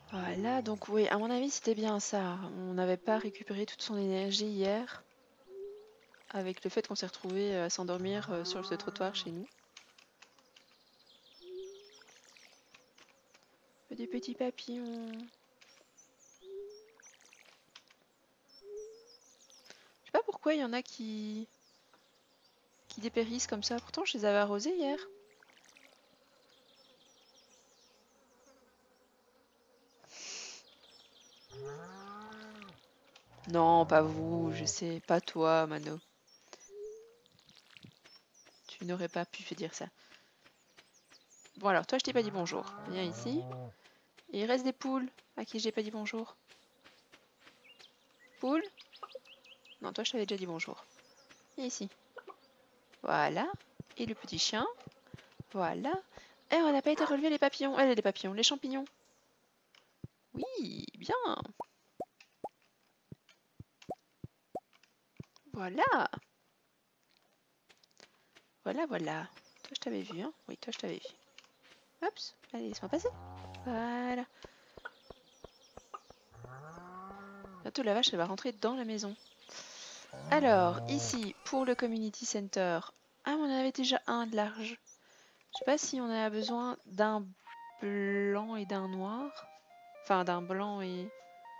A: Voilà, donc oui, à mon avis, c'était bien ça. On n'avait pas récupéré toute son énergie hier, avec le fait qu'on s'est retrouvé à s'endormir euh, sur ce trottoir chez nous. Des petits papillons. Je sais pas pourquoi il y en a qui... qui dépérissent comme ça. Pourtant, je les avais arrosés hier. Non, pas vous, je sais, pas toi, Mano. Tu n'aurais pas pu dire ça. Bon alors, toi je t'ai pas dit bonjour. Viens ici. Et il reste des poules à qui j'ai pas dit bonjour. Poule? Non, toi je t'avais déjà dit bonjour. Viens ici. Voilà. Et le petit chien. Voilà. Et on n'a pas été relever les papillons. Euh, les papillons, les champignons. Oui, bien. Voilà. Voilà, voilà. Toi je t'avais vu, hein. Oui, toi je t'avais vu. Hop, allez, laisse-moi passer. Voilà. Bientôt la vache, elle va rentrer dans la maison. Alors, ici, pour le Community Center, ah, on en avait déjà un de large. Je sais pas si on a besoin d'un blanc et d'un noir. Enfin, d'un blanc et...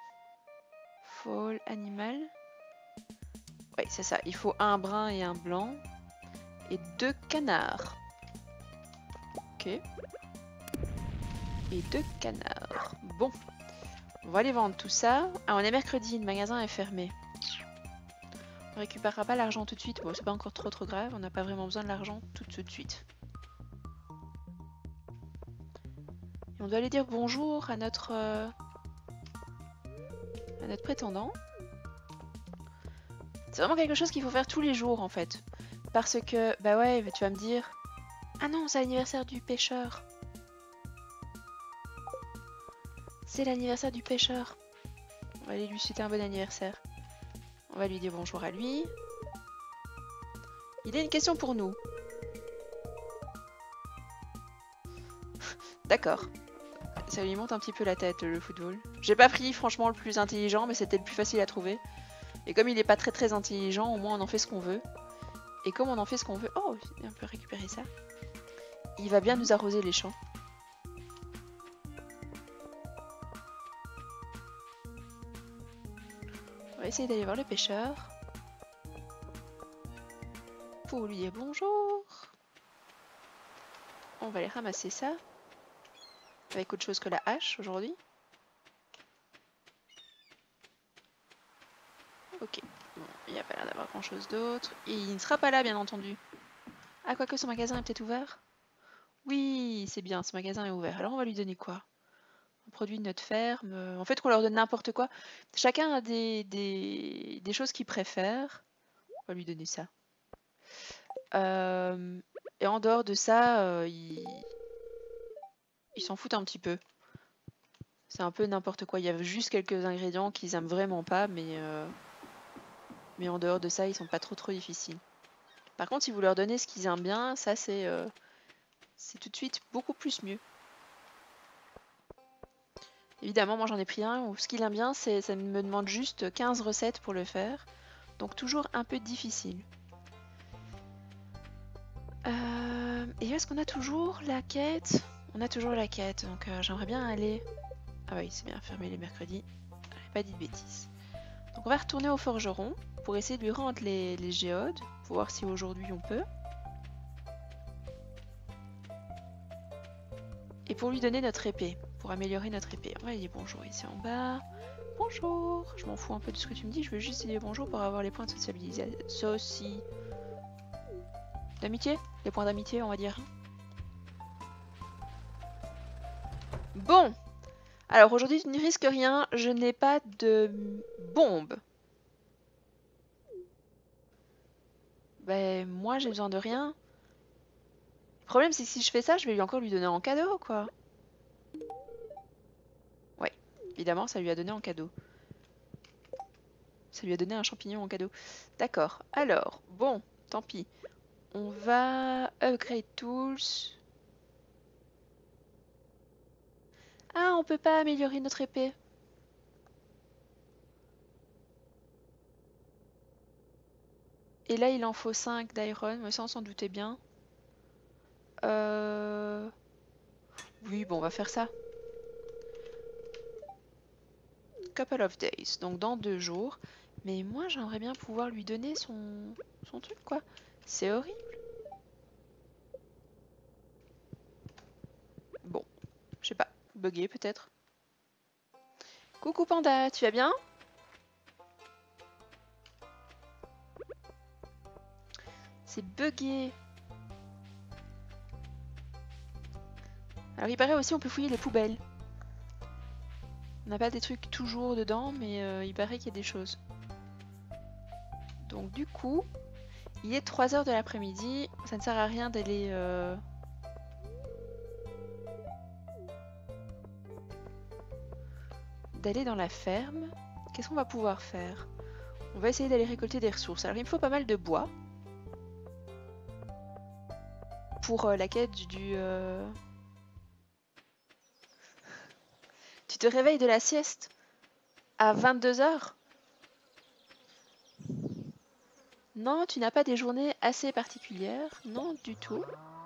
A: Fall animal. Oui, c'est ça. Il faut un brun et un blanc. Et deux canards. Ok. Et deux canards. Bon. On va aller vendre tout ça. Ah, on est mercredi, le magasin est fermé. On récupérera pas l'argent tout de suite. Bon, c'est pas encore trop trop grave. On n'a pas vraiment besoin de l'argent tout, tout de suite. Et on doit aller dire bonjour à notre... Euh, à notre prétendant. C'est vraiment quelque chose qu'il faut faire tous les jours en fait. Parce que, bah ouais, tu vas me dire... Ah non, c'est l'anniversaire du pêcheur. C'est l'anniversaire du pêcheur. On va aller lui souhaiter un bon anniversaire. On va lui dire bonjour à lui. Il a une question pour nous. D'accord. Ça lui monte un petit peu la tête, le football. J'ai pas pris franchement le plus intelligent, mais c'était le plus facile à trouver. Et comme il est pas très très intelligent, au moins on en fait ce qu'on veut. Et comme on en fait ce qu'on veut... Oh, on peut récupérer ça. Il va bien nous arroser les champs. On va essayer d'aller voir le pêcheur. Pour lui dire bonjour. On va aller ramasser ça. Avec autre chose que la hache aujourd'hui. Ok. Bon, il n'y a pas l'air d'avoir grand chose d'autre. Et il ne sera pas là, bien entendu. Ah, quoique son magasin est peut-être ouvert. Oui, c'est bien, ce magasin est ouvert. Alors on va lui donner quoi? Un produit de notre ferme. En fait, qu'on leur donne n'importe quoi. Chacun a des, des, des choses qu'il préfère. On va lui donner ça. Euh, et en dehors de ça, euh, il, il s'en fout un petit peu. C'est un peu n'importe quoi. Il y a juste quelques ingrédients qu'ils aiment vraiment pas, mais, euh, mais en dehors de ça, ils sont pas trop trop difficiles. Par contre, si vous leur donnez ce qu'ils aiment bien, ça c'est euh, c'est tout de suite beaucoup plus mieux. Évidemment, moi j'en ai pris un où ce qu'il aime bien, c'est ça me demande juste quinze recettes pour le faire. Donc toujours un peu difficile. Euh, et est-ce qu'on a toujours la quête? On a toujours la quête, donc euh, j'aimerais bien aller... Ah oui, c'est bien, fermé les mercredis. J'avais pas dit de bêtises. Donc on va retourner au forgeron pour essayer de lui rendre les, les géodes, pour voir si aujourd'hui on peut. Et pour lui donner notre épée, pour améliorer notre épée. On va lui dire bonjour ici en bas. Bonjour, je m'en fous un peu de ce que tu me dis, je veux juste dire bonjour pour avoir les points de sociabilisation. Soci... D'amitié? Les points d'amitié, on va dire. Bon! Alors aujourd'hui, tu ne risques rien, je n'ai pas de bombe. Ben, moi, j'ai besoin de rien. Le problème, c'est que si je fais ça, je vais lui encore lui donner en cadeau, quoi. Ouais, évidemment, ça lui a donné en cadeau. Ça lui a donné un champignon en cadeau. D'accord. Alors, bon, tant pis. On va upgrade tools. Ah, on peut pas améliorer notre épée. Et là, il en faut cinq d'iron, mais ça on s'en doutait bien. Euh... Oui, bon, on va faire ça. Couple of days, donc dans deux jours. Mais moi, j'aimerais bien pouvoir lui donner son, son truc, quoi. C'est horrible. Bon, je sais pas, bugué peut-être. Coucou Panda, tu vas bien? C'est bugué. Alors il paraît aussi on peut fouiller les poubelles. On n'a pas des trucs toujours dedans, mais euh, il paraît qu'il y a des choses. Donc du coup, il est trois heures de l'après-midi. Ça ne sert à rien d'aller... Euh... d'aller dans la ferme. Qu'est-ce qu'on va pouvoir faire? On va essayer d'aller récolter des ressources. Alors il me faut pas mal de bois. Pour euh, la quête du... Euh... Tu te réveilles de la sieste à vingt-deux heures? Non, tu n'as pas des journées assez particulières. Non, du tout.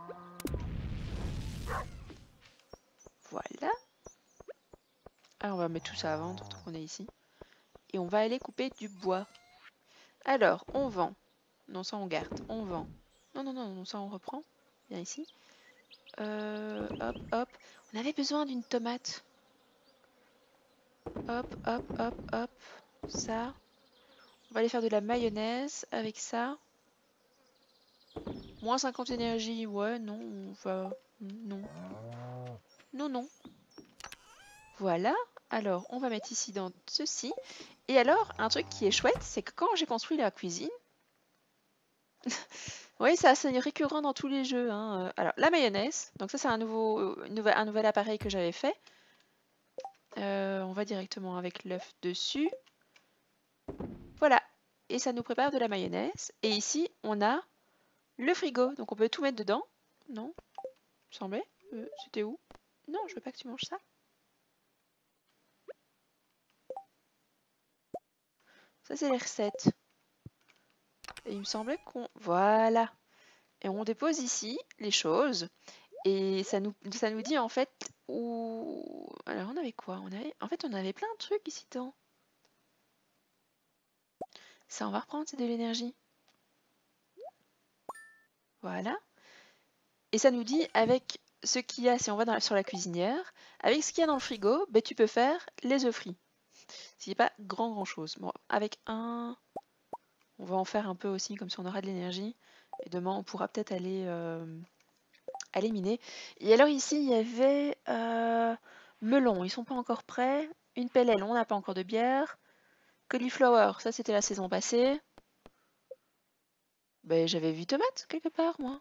A: Voilà. Alors on va mettre tout ça à vendre, tant qu'on est ici. Et on va aller couper du bois. Alors, on vend. Non, ça on garde. On vend. Non, non, non, non, ça on reprend. Viens ici. Euh, hop, hop. On avait besoin d'une tomate. Hop, hop, hop, hop. Ça. On va aller faire de la mayonnaise avec ça. Moins cinquante énergie. Ouais, non, on va... Non. Non, non. Voilà. Alors, on va mettre ici dans ceci. Et alors, un truc qui est chouette, c'est que quand j'ai construit la cuisine... Oui, c'est assez récurrent dans tous les jeux. Hein. Alors, la mayonnaise. Donc ça, c'est un nouveau, une nouvelle, un nouvel appareil que j'avais fait. Euh, on va directement avec l'œuf dessus. Voilà. Et ça nous prépare de la mayonnaise. Et ici, on a le frigo. Donc on peut tout mettre dedans. Non? Il me semblait. Euh, C'était où? Non, je veux pas que tu manges ça. Ça, c'est les recettes. Et il me semblait qu'on... Voilà. Et on dépose ici les choses. Et ça nous, ça nous dit en fait où... Alors on avait quoi? On avait... En fait, on avait plein de trucs ici dedans. Ça, on va reprendre, c'est de l'énergie. Voilà. Et ça nous dit, avec ce qu'il y a, si on va dans, sur la cuisinière, avec ce qu'il y a dans le frigo, ben, tu peux faire les œufs frits. Ce n'est pas grand grand chose. Bon, avec un... On va en faire un peu aussi, comme si on aura de l'énergie. Et demain, on pourra peut-être aller, euh, aller miner. Et alors ici, il y avait euh, melon. Ils sont pas encore prêts. Une pellelle, on n'a pas encore de bière. Cauliflower, ça c'était la saison passée. Ben, j'avais vu tomate quelque part, moi.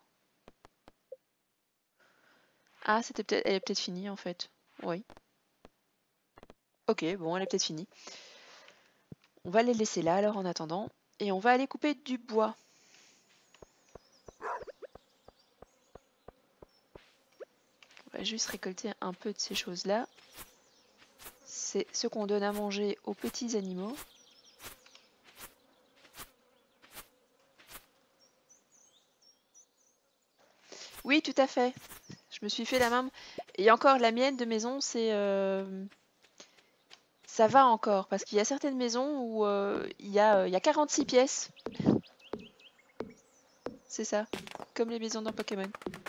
A: Ah, c'était peut-être, elle est peut-être finie en fait. Oui. Ok, bon, elle est peut-être finie. On va les laisser là alors en attendant. Et on va aller couper du bois. On va juste récolter un peu de ces choses-là. C'est ce qu'on donne à manger aux petits animaux. Oui, tout à fait. Je me suis fait la même. Et encore, la mienne de maison, c'est... Euh... Ça va encore, parce qu'il y a certaines maisons où euh, il y a, euh, il y a quarante-six pièces. C'est ça, comme les maisons dans Pokémon.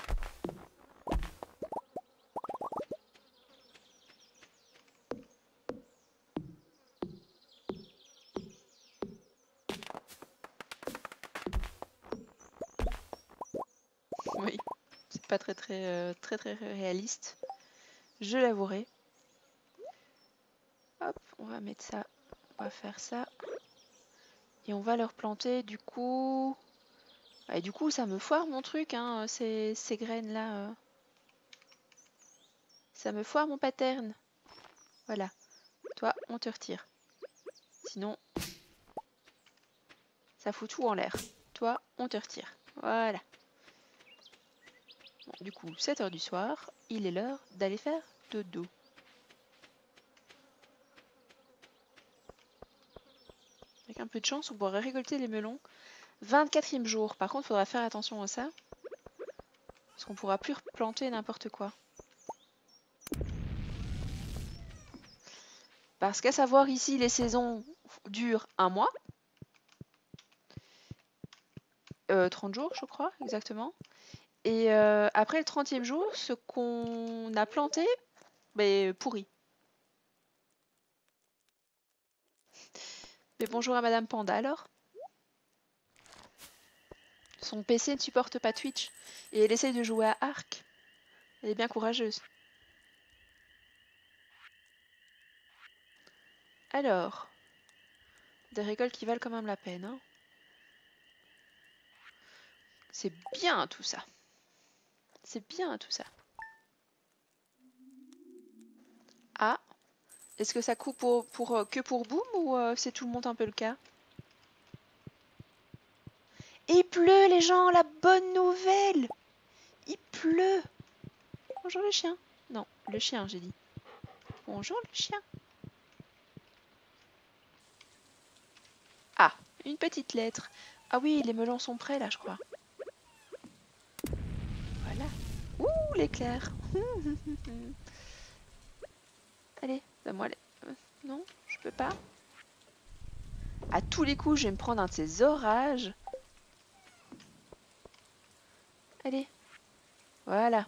A: Oui, c'est pas très très, euh, très très réaliste, je l'avouerai. Hop, on va mettre ça, on va faire ça. Et on va leur planter du coup... Et du coup, ça me foire mon truc, hein, ces, ces graines-là. euh. Ça me foire mon pattern. Voilà. Toi, on te retire. Sinon, ça fout tout en l'air. Toi, on te retire. Voilà. Bon, du coup, sept heures du soir, il est l'heure d'aller faire dodo. peu de chance, on pourrait récolter les melons. vingt-quatrième jour. Par contre, il faudra faire attention à ça. Parce qu'on pourra plus replanter n'importe quoi. Parce qu'à savoir ici, les saisons durent un mois. Euh, trente jours, je crois, exactement. Et euh, après le trentième jour, ce qu'on a planté, ben, pourri. Mais bonjour à Madame Panda alors. Son P C ne supporte pas Twitch. Et elle essaye de jouer à Ark. Elle est bien courageuse. Alors, des récoltes qui valent quand même la peine. Hein. C'est bien tout ça. C'est bien tout ça. Ah, est-ce que ça coupe pour, pour, euh, que pour Boom ou euh, c'est tout le monde un peu le cas? Et il pleut les gens, la bonne nouvelle! Il pleut! Bonjour le chien. Non, le chien j'ai dit. Bonjour le chien. Ah, une petite lettre. Ah oui, les melons sont prêts là je crois. Voilà. Ouh, l'éclair. Allez, donne-moi les... Euh, non, je peux pas. À tous les coups, je vais me prendre un de ces orages. Allez. Voilà.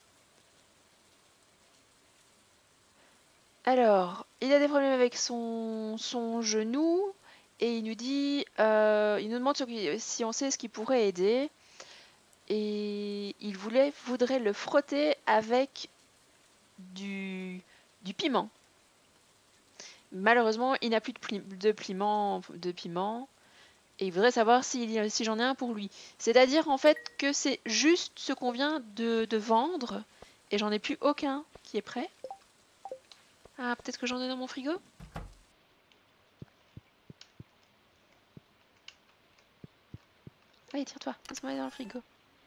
A: Alors, il a des problèmes avec son, son genou et il nous dit, euh, il nous demande si on sait ce qui pourrait aider et il voulait, voudrait le frotter avec du, du piment. Malheureusement, il n'a plus de, pli, de, piment, de piment et il voudrait savoir si, si j'en ai un pour lui. C'est-à-dire en fait que c'est juste ce qu'on vient de, de vendre et j'en ai plus aucun qui est prêt. Ah, peut-être que j'en ai dans mon frigo? Allez, tire-toi, laisse-moi aller dans le frigo.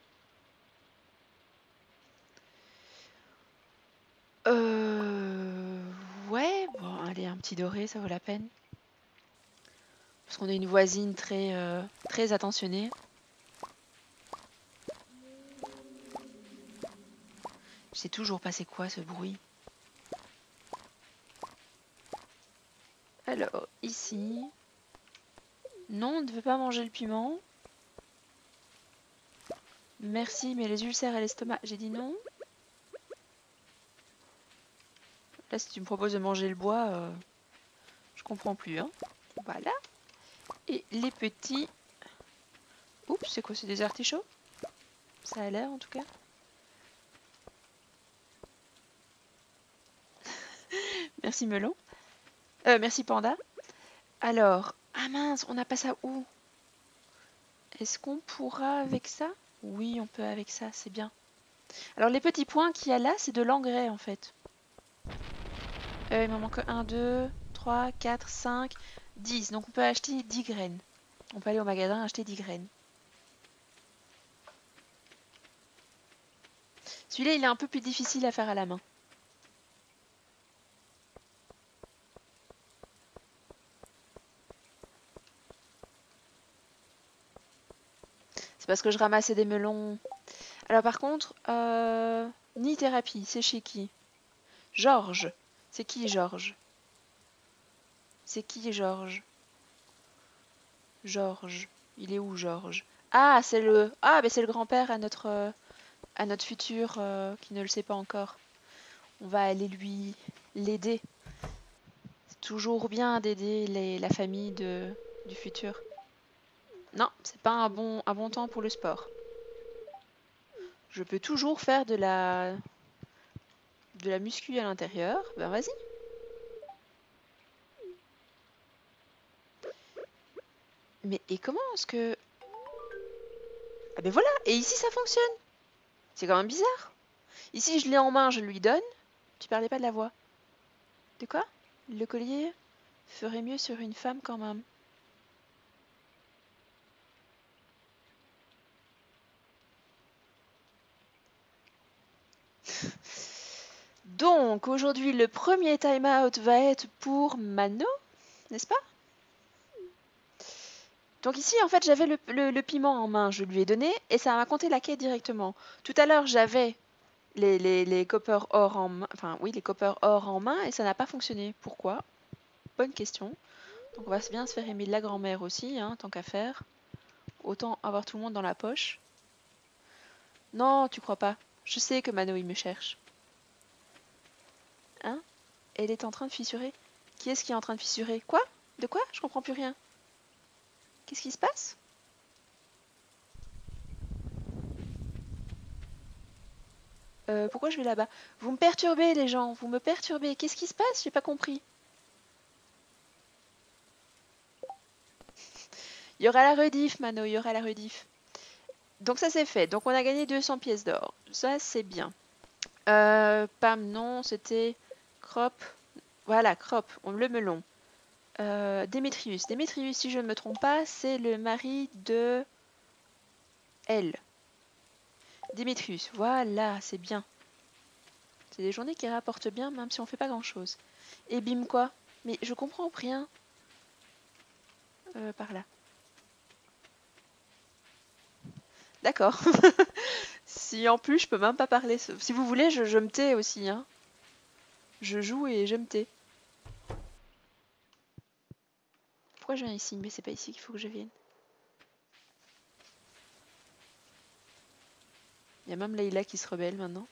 A: Euh... Ouais, bon, allez, un petit doré, ça vaut la peine. Parce qu'on a une voisine très, euh, très attentionnée. Je sais toujours pas c'est quoi ce bruit. Alors, ici... Non, on ne veut pas manger le piment. Merci, mais les ulcères à l'estomac... J'ai dit non. Là, si tu me proposes de manger le bois, euh, je comprends plus. Hein. Voilà. Et les petits... Oups, c'est quoi? C'est des artichauts? Ça a l'air, en tout cas. Merci melon. Euh, merci panda. Alors... Ah mince, on a pas ça où? Est-ce qu'on pourra avec ça? Oui, on peut avec ça, c'est bien. Alors les petits points qu'il y a là, c'est de l'engrais en fait. Euh, il m'en manque un, deux, trois, quatre, cinq, dix. Donc on peut acheter dix graines. On peut aller au magasin acheter dix graines. Celui-là, il est un peu plus difficile à faire à la main. C'est parce que je ramassais des melons. Alors par contre, euh, ni thérapie, c'est chez qui? Georges. C'est qui Georges? C'est qui Georges? Georges. Il est où Georges? Ah, c'est le... Ah, mais c'est le grand-père à notre... Euh, à notre futur euh, qui ne le sait pas encore. On va aller lui l'aider. C'est toujours bien d'aider la famille de, du futur. Non, c'est pas un bon, un bon temps pour le sport. Je peux toujours faire de la de la muscu à l'intérieur. Ben vas-y. Mais et comment est-ce que... Ah ben voilà, et ici ça fonctionne. C'est quand même bizarre. Ici je l'ai en main, je lui donne. Tu parlais pas de la voix. De quoi? Le collier ferait mieux sur une femme quand même. Donc aujourd'hui le premier time out va être pour Mano, n'est-ce pas? Donc ici, en fait, j'avais le, le- le piment en main, je lui ai donné, et ça m'a compté la quête directement. Tout à l'heure, j'avais les, les, les copper or en main, enfin oui, les copper or en main, et ça n'a pas fonctionné. Pourquoi? Bonne question. Donc on va bien se faire aimer de la grand-mère aussi, hein, tant qu'à faire. Autant avoir tout le monde dans la poche. Non, tu crois pas. Je sais que Mano, il me cherche. Hein? Elle est en train de fissurer. Qui est-ce qui est en train de fissurer? Quoi? De quoi? Je comprends plus rien. Qu'est-ce qui se passe? Euh, pourquoi je vais là-bas? Vous me perturbez, les gens. Vous me perturbez. Qu'est-ce qui se passe? J'ai pas compris. Il y aura la rediff, Mano. Il y aura la rediff. Donc ça c'est fait. Donc on a gagné deux cents pièces d'or. Ça c'est bien. Euh, Pam, non, c'était Crop. Voilà, Crop, on le melon. Euh, Démétrius. Démétrius, si je ne me trompe pas, c'est le mari de elle. Démétrius, voilà, c'est bien. C'est des journées qui rapportent bien, même si on fait pas grand-chose. Et bim quoi? Mais je comprends rien. Euh, par là. D'accord. Si en plus je peux même pas parler. Si vous voulez, je, je me tais aussi. Hein. Je joue et je me tais. Pourquoi je viens ici? Mais c'est pas ici qu'il faut que je vienne. Il y a même Leïla qui se rebelle maintenant.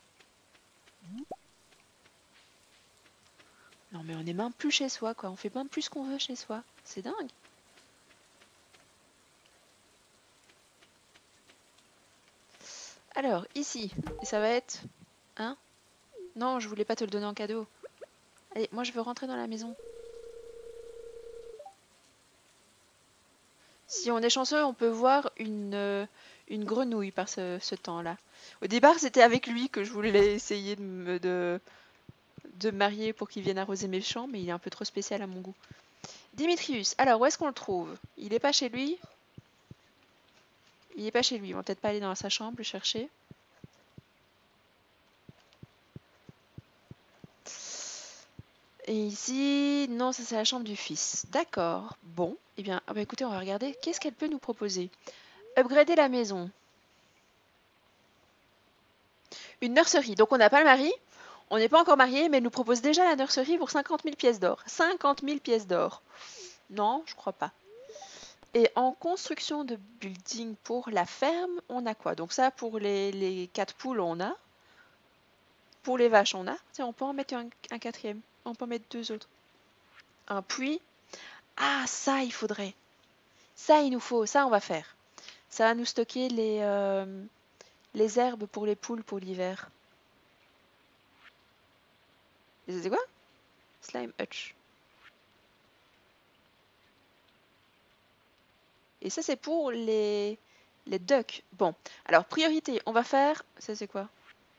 A: Non mais on est même plus chez soi quoi. On fait même plus ce qu'on veut chez soi. C'est dingue. Alors, ici. Et ça va être... Hein? Non, je voulais pas te le donner en cadeau. Allez, moi je veux rentrer dans la maison. Si on est chanceux, on peut voir une, euh, une grenouille par ce, ce temps-là. Au départ, c'était avec lui que je voulais essayer de me, de, de me marier pour qu'il vienne arroser mes champs, mais il est un peu trop spécial à mon goût. Dimitrius, alors où est-ce qu'on le trouve? Il est pas chez lui? Il est pas chez lui, on va peut-être pas aller dans sa chambre le chercher. Et ici, non, ça c'est la chambre du fils. D'accord, bon. Eh bien, ah bah écoutez, on va regarder qu'est-ce qu'elle peut nous proposer. Upgrader la maison. Une nurserie. Donc on n'a pas le mari, on n'est pas encore marié, mais elle nous propose déjà la nurserie pour cinquante mille pièces d'or. cinquante mille pièces d'or. Non, je crois pas. Et en construction de building pour la ferme, on a quoi? Donc ça, pour les, les quatre poules, on a. Pour les vaches, on a. Tiens, on peut en mettre un, un quatrième. On peut en mettre deux autres. Un puits. Ah, ça, il faudrait. Ça, il nous faut. Ça, on va faire. Ça va nous stocker les, euh, les herbes pour les poules pour l'hiver. Et c'est quoi? Slime hutch. Et ça, c'est pour les, les ducks. Bon, alors, priorité, on va faire... Ça, c'est quoi?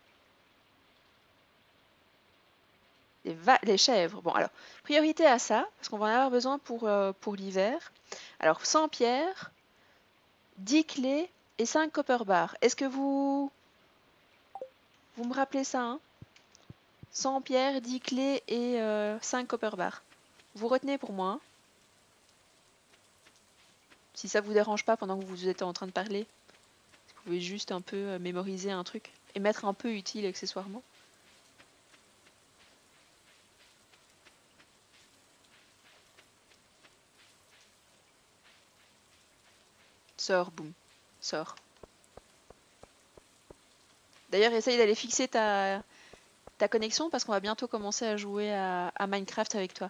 A: Les, va les chèvres. Bon, alors, priorité à ça, parce qu'on va en avoir besoin pour, euh, pour l'hiver. Alors, cent pierres, dix clés et cinq copper bars. Est-ce que vous... Vous me rappelez ça, hein? cent pierres, dix clés et euh, cinq copper bars. Vous retenez pour moi, hein? Si ça vous dérange pas pendant que vous êtes en train de parler. Vous pouvez juste un peu euh, mémoriser un truc et mettre un peu utile accessoirement. Sors, boum. Sors. D'ailleurs, essaye d'aller fixer ta, ta connexion parce qu'on va bientôt commencer à jouer à, à Minecraft avec toi.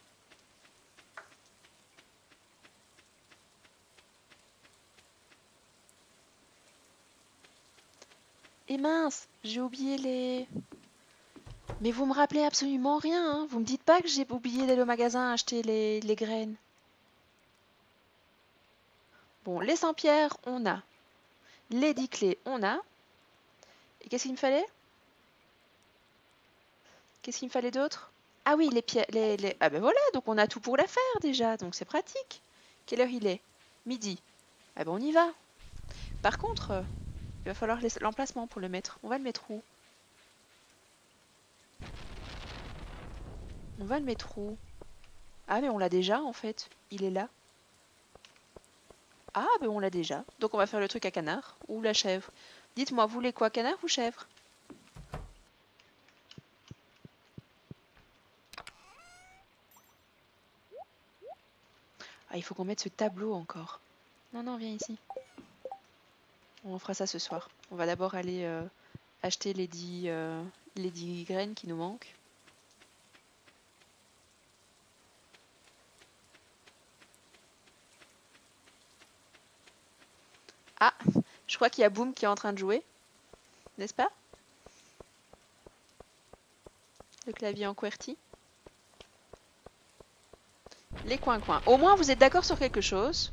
A: Et mince, j'ai oublié les... Mais vous me rappelez absolument rien, hein. Vous me dites pas que j'ai oublié d'aller au magasin acheter les, les graines. Bon, les cent pierres, on a. Les dix clés, on a. Et qu'est-ce qu'il me fallait? Qu'est-ce qu'il me fallait d'autre? Ah oui, les pierres... Les, les... Ah ben voilà, donc on a tout pour la faire déjà, donc c'est pratique. Quelle heure il est? Midi. Ah ben on y va. Par contre, euh, il va falloir l'emplacement pour le mettre. On va le mettre où? On va le mettre où? Ah mais on l'a déjà en fait. Il est là. Ah, ben on l'a déjà. Donc on va faire le truc à canard ou la chèvre. Dites-moi, vous voulez quoi, canard ou chèvre? Ah, il faut qu'on mette ce tableau encore. Non, non, viens ici. On fera ça ce soir. On va d'abord aller euh, acheter les dix, euh, les dix graines qui nous manquent. Ah, je crois qu'il y a Boom qui est en train de jouer, n'est-ce pas? Le clavier en QWERTY. Les coins-coins. Au moins, vous êtes d'accord sur quelque chose.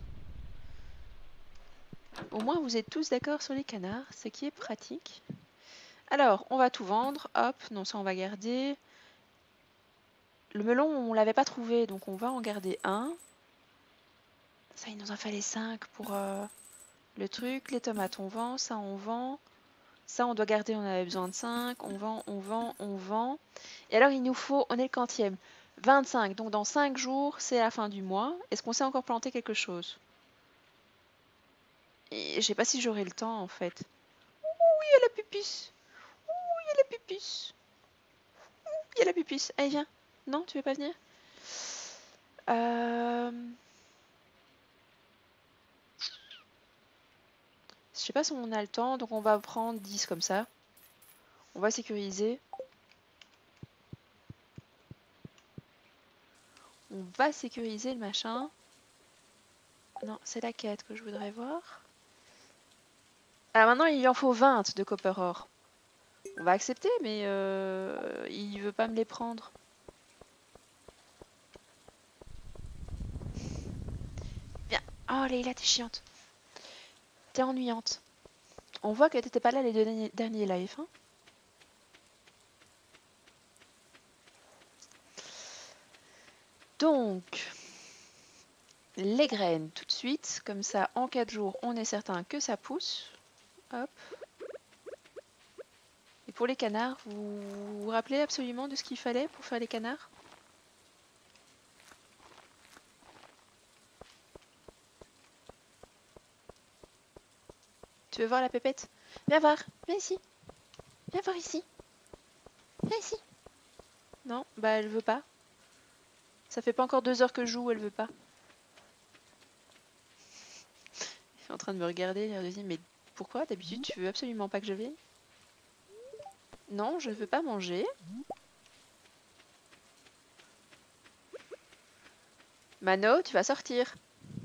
A: Au moins, vous êtes tous d'accord sur les canards, ce qui est pratique. Alors, on va tout vendre. Hop, non, ça, on va garder. Le melon, on l'avait pas trouvé, donc on va en garder un. Ça, il nous en fallait cinq pour euh, le truc. Les tomates, on vend. Ça, on vend. Ça, on doit garder, on avait besoin de cinq. On vend, on vend, on vend. Et alors, il nous faut, on est le quantième, vingt-cinq. Donc, dans cinq jours, c'est la fin du mois. Est-ce qu'on sait encore planter quelque chose? Et je sais pas si j'aurai le temps, en fait. Oui, il y a la pupuce. Oui, il y a la pupuce. Il y a la pupuce. Allez, viens. Non, tu veux pas venir? Euh... Je sais pas si on a le temps, donc on va prendre dix comme ça. On va sécuriser. On va sécuriser le machin. Non, c'est la quête que je voudrais voir. Alors maintenant, il en faut vingt de copper ore. On va accepter, mais euh, il veut pas me les prendre. Viens. Oh, Leïla, t'es chiante. T'es ennuyante. On voit que t'étais pas là les deux derniers, derniers lives. Hein. Donc, les graines tout de suite. Comme ça, en quatre jours, on est certain que ça pousse. Hop. Et pour les canards, vous vous rappelez absolument de ce qu'il fallait pour faire les canards? Tu veux voir la pépette? Viens voir, viens ici. Viens voir ici. Viens ici. Non, bah elle veut pas. Ça fait pas encore deux heures que je joue, elle veut pas. Elle est en train de me regarder, elle dit mais pourquoi d'habitude tu veux absolument pas que je vienne? Non, je veux pas manger. Mano, tu vas sortir.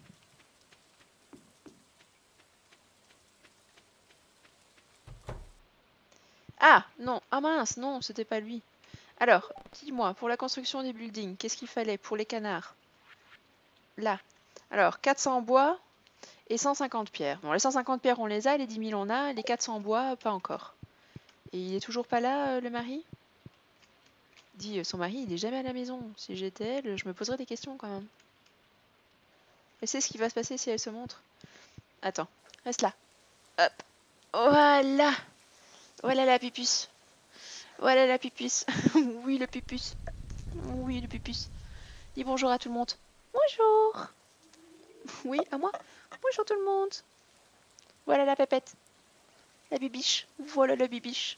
A: Ah, non, ah mince, non, c'était pas lui. Alors, dis-moi, pour la construction des buildings, qu'est-ce qu'il fallait pour les canards? Là. Alors, quatre cents bois et cent cinquante pierres. Bon, les cent cinquante pierres, on les a, les dix mille, on a, les quatre cents bois, pas encore. Et il est toujours pas là, euh, le mari? Dit, euh, son mari, il est jamais à la maison. Si j'étais elle, je me poserais des questions quand même. Elle sait ce qui va se passer si elle se montre. Attends, reste là. Hop. Voilà. Voilà la pupuce. Voilà la pupuce. Oui, le pupuce. Oui, le pupuce. Dis bonjour à tout le monde. Bonjour. Oui, à moi. Bonjour tout le monde. Voilà la pépette. La bibiche. Voilà le bibiche.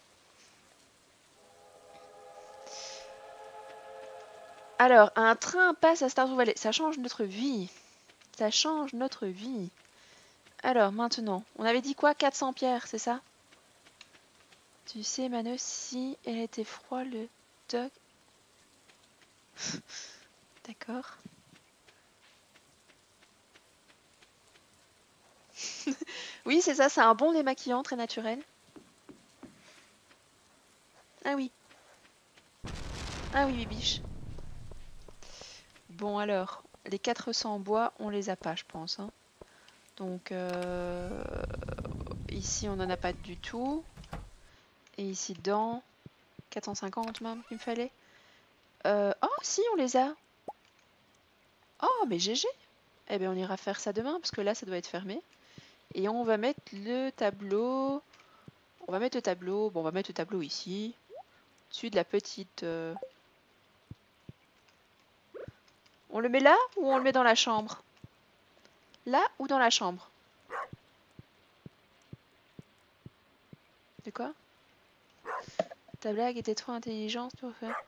A: Alors, un train passe à Stardew Valley. Ça change notre vie. Ça change notre vie. Alors, maintenant, on avait dit quoi? quatre cents pierres, c'est ça? Tu sais, Mano, si elle était froide, le dog... D'accord. Oui, c'est ça, c'est un bon démaquillant, très naturel. Ah oui. Ah oui, bibiche. Bon, alors, les quatre cents bois, on les a pas, je pense. Hein. Donc, euh, ici, on n'en a pas du tout. Et ici, dedans, quatre cent cinquante même, il me fallait. Euh, oh, si, on les a. Oh, mais G G. Eh bien, on ira faire ça demain, parce que là, ça doit être fermé. Et on va mettre le tableau... On va mettre le tableau... Bon, on va mettre le tableau ici. Dessus de la petite... Euh... On le met là ou on le met dans la chambre? Là ou dans la chambre? De quoi? Ta blague était trop intelligente pour faire.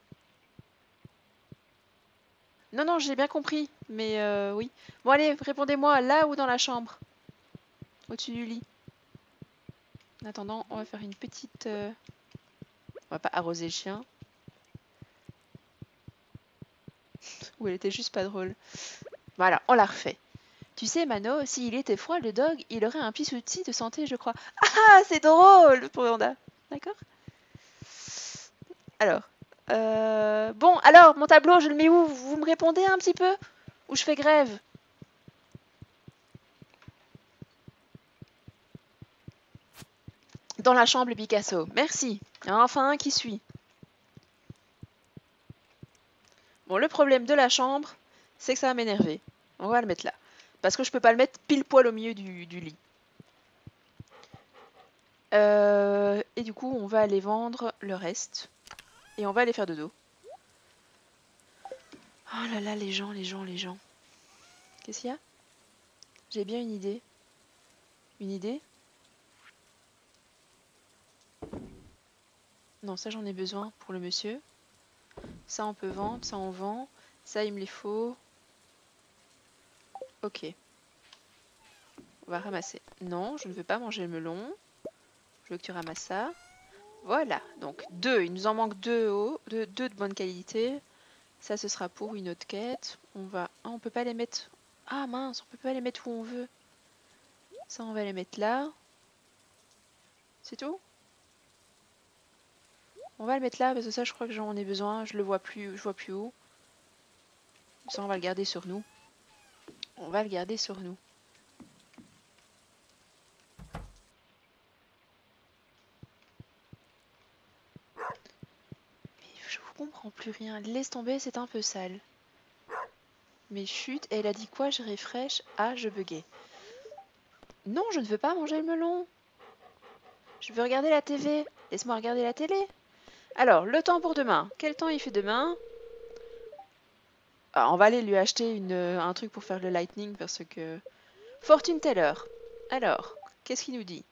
A: Non, non, j'ai bien compris, mais euh, oui. Bon, allez, répondez-moi, là ou dans la chambre? Au-dessus du lit. En attendant, on va faire une petite... euh, On va pas arroser le chien. Ou elle était juste pas drôle. Voilà, on la refait. Tu sais, Mano, s'il était froid, le dog, il aurait un petit souci de santé, je crois. Ah, c'est drôle pour Yanda. D'accord? Alors. Euh... Bon, alors, mon tableau, je le mets où? Vous me répondez un petit peu? Ou je fais grève? Dans la chambre, Picasso. Merci. Il y en a enfin un qui suit. Bon, le problème de la chambre, c'est que ça va m'énerver. On va le mettre là. Parce que je peux pas le mettre pile poil au milieu du, du lit. Euh, et du coup, on va aller vendre le reste. Et on va aller faire dodo. Oh là là, les gens, les gens, les gens. Qu'est-ce qu'il y a? J'ai bien une idée. Une idée? Non, ça j'en ai besoin pour le monsieur. Ça on peut vendre, ça on vend. Ça il me les faut. Ok. On va ramasser. Non, je ne veux pas manger le melon. Je veux que tu ramasses ça. Voilà, donc deux. Il nous en manque deux, haut, deux, deux de bonne qualité. Ça ce sera pour une autre quête. On va... Ah, on peut pas les mettre... Ah mince, on peut pas les mettre où on veut. Ça on va les mettre là. C'est tout? On va le mettre là parce que ça je crois que j'en ai besoin. Je le vois plus, je vois plus haut. Ça on va le garder sur nous. On va le garder sur nous. Je vous comprends plus rien. Laisse tomber, c'est un peu sale. Mais chut, elle a dit quoi? Je refresh. Ah, je buguais. Non, je ne veux pas manger le melon. Je veux regarder la T V. Laisse-moi regarder la télé. Alors, le temps pour demain. Quel temps il fait demain? Ah, on va aller lui acheter une, un truc pour faire le lightning parce que... Fortune teller. Alors, qu'est-ce qu'il nous dit?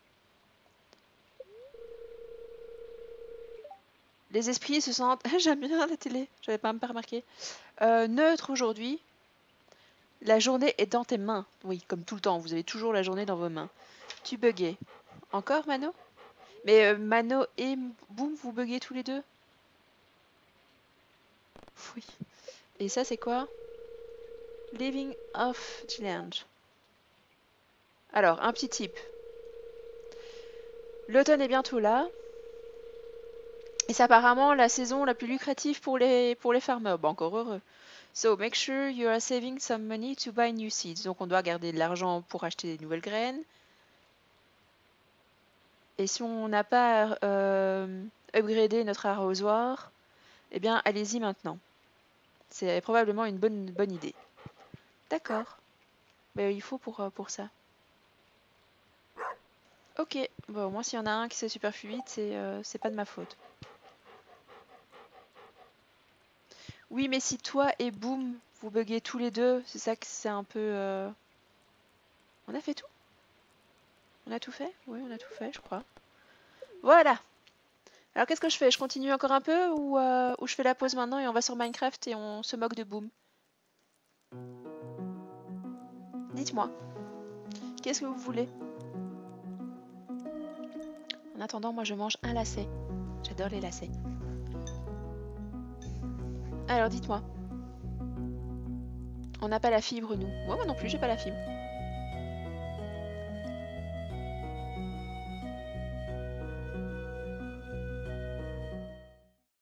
A: Les esprits se sentent... J'aime bien la télé. J'avais pas pas remarqué. Euh, neutre aujourd'hui. La journée est dans tes mains. Oui, comme tout le temps. Vous avez toujours la journée dans vos mains. Tu buguais. Encore, Mano? Mais euh, Mano et Boom, vous buguez tous les deux? Oui. Et ça, c'est quoi? Living off challenge. Alors, un petit tip. L'automne est bientôt là. Et c'est apparemment la saison la plus lucrative pour les, pour les farmers. Bon, encore heureux. So, make sure you are saving some money to buy new seeds. Donc, on doit garder de l'argent pour acheter des nouvelles graines. Et si on n'a pas euh, upgradé notre arrosoir, eh bien, allez-y maintenant. C'est probablement une bonne, bonne idée. D'accord. Mais il faut pour, pour ça. Ok. Bon, au moins, s'il y en a un qui c'est super fluide, c'est euh, c'est pas de ma faute. Oui, mais si toi et Boom, vous buguez tous les deux, c'est ça que c'est un peu... Euh... On a fait tout? On a tout fait? Oui, on a tout fait, je crois. Voilà. Alors, qu'est-ce que je fais? Je continue encore un peu ou, euh, ou je fais la pause maintenant et on va sur Minecraft et on se moque de Boom? Dites-moi. Qu'est-ce que vous voulez? En attendant, moi je mange un lacet. J'adore les lacets. Alors dites-moi. On n'a pas la fibre, nous. Moi, moi non plus, j'ai pas la fibre.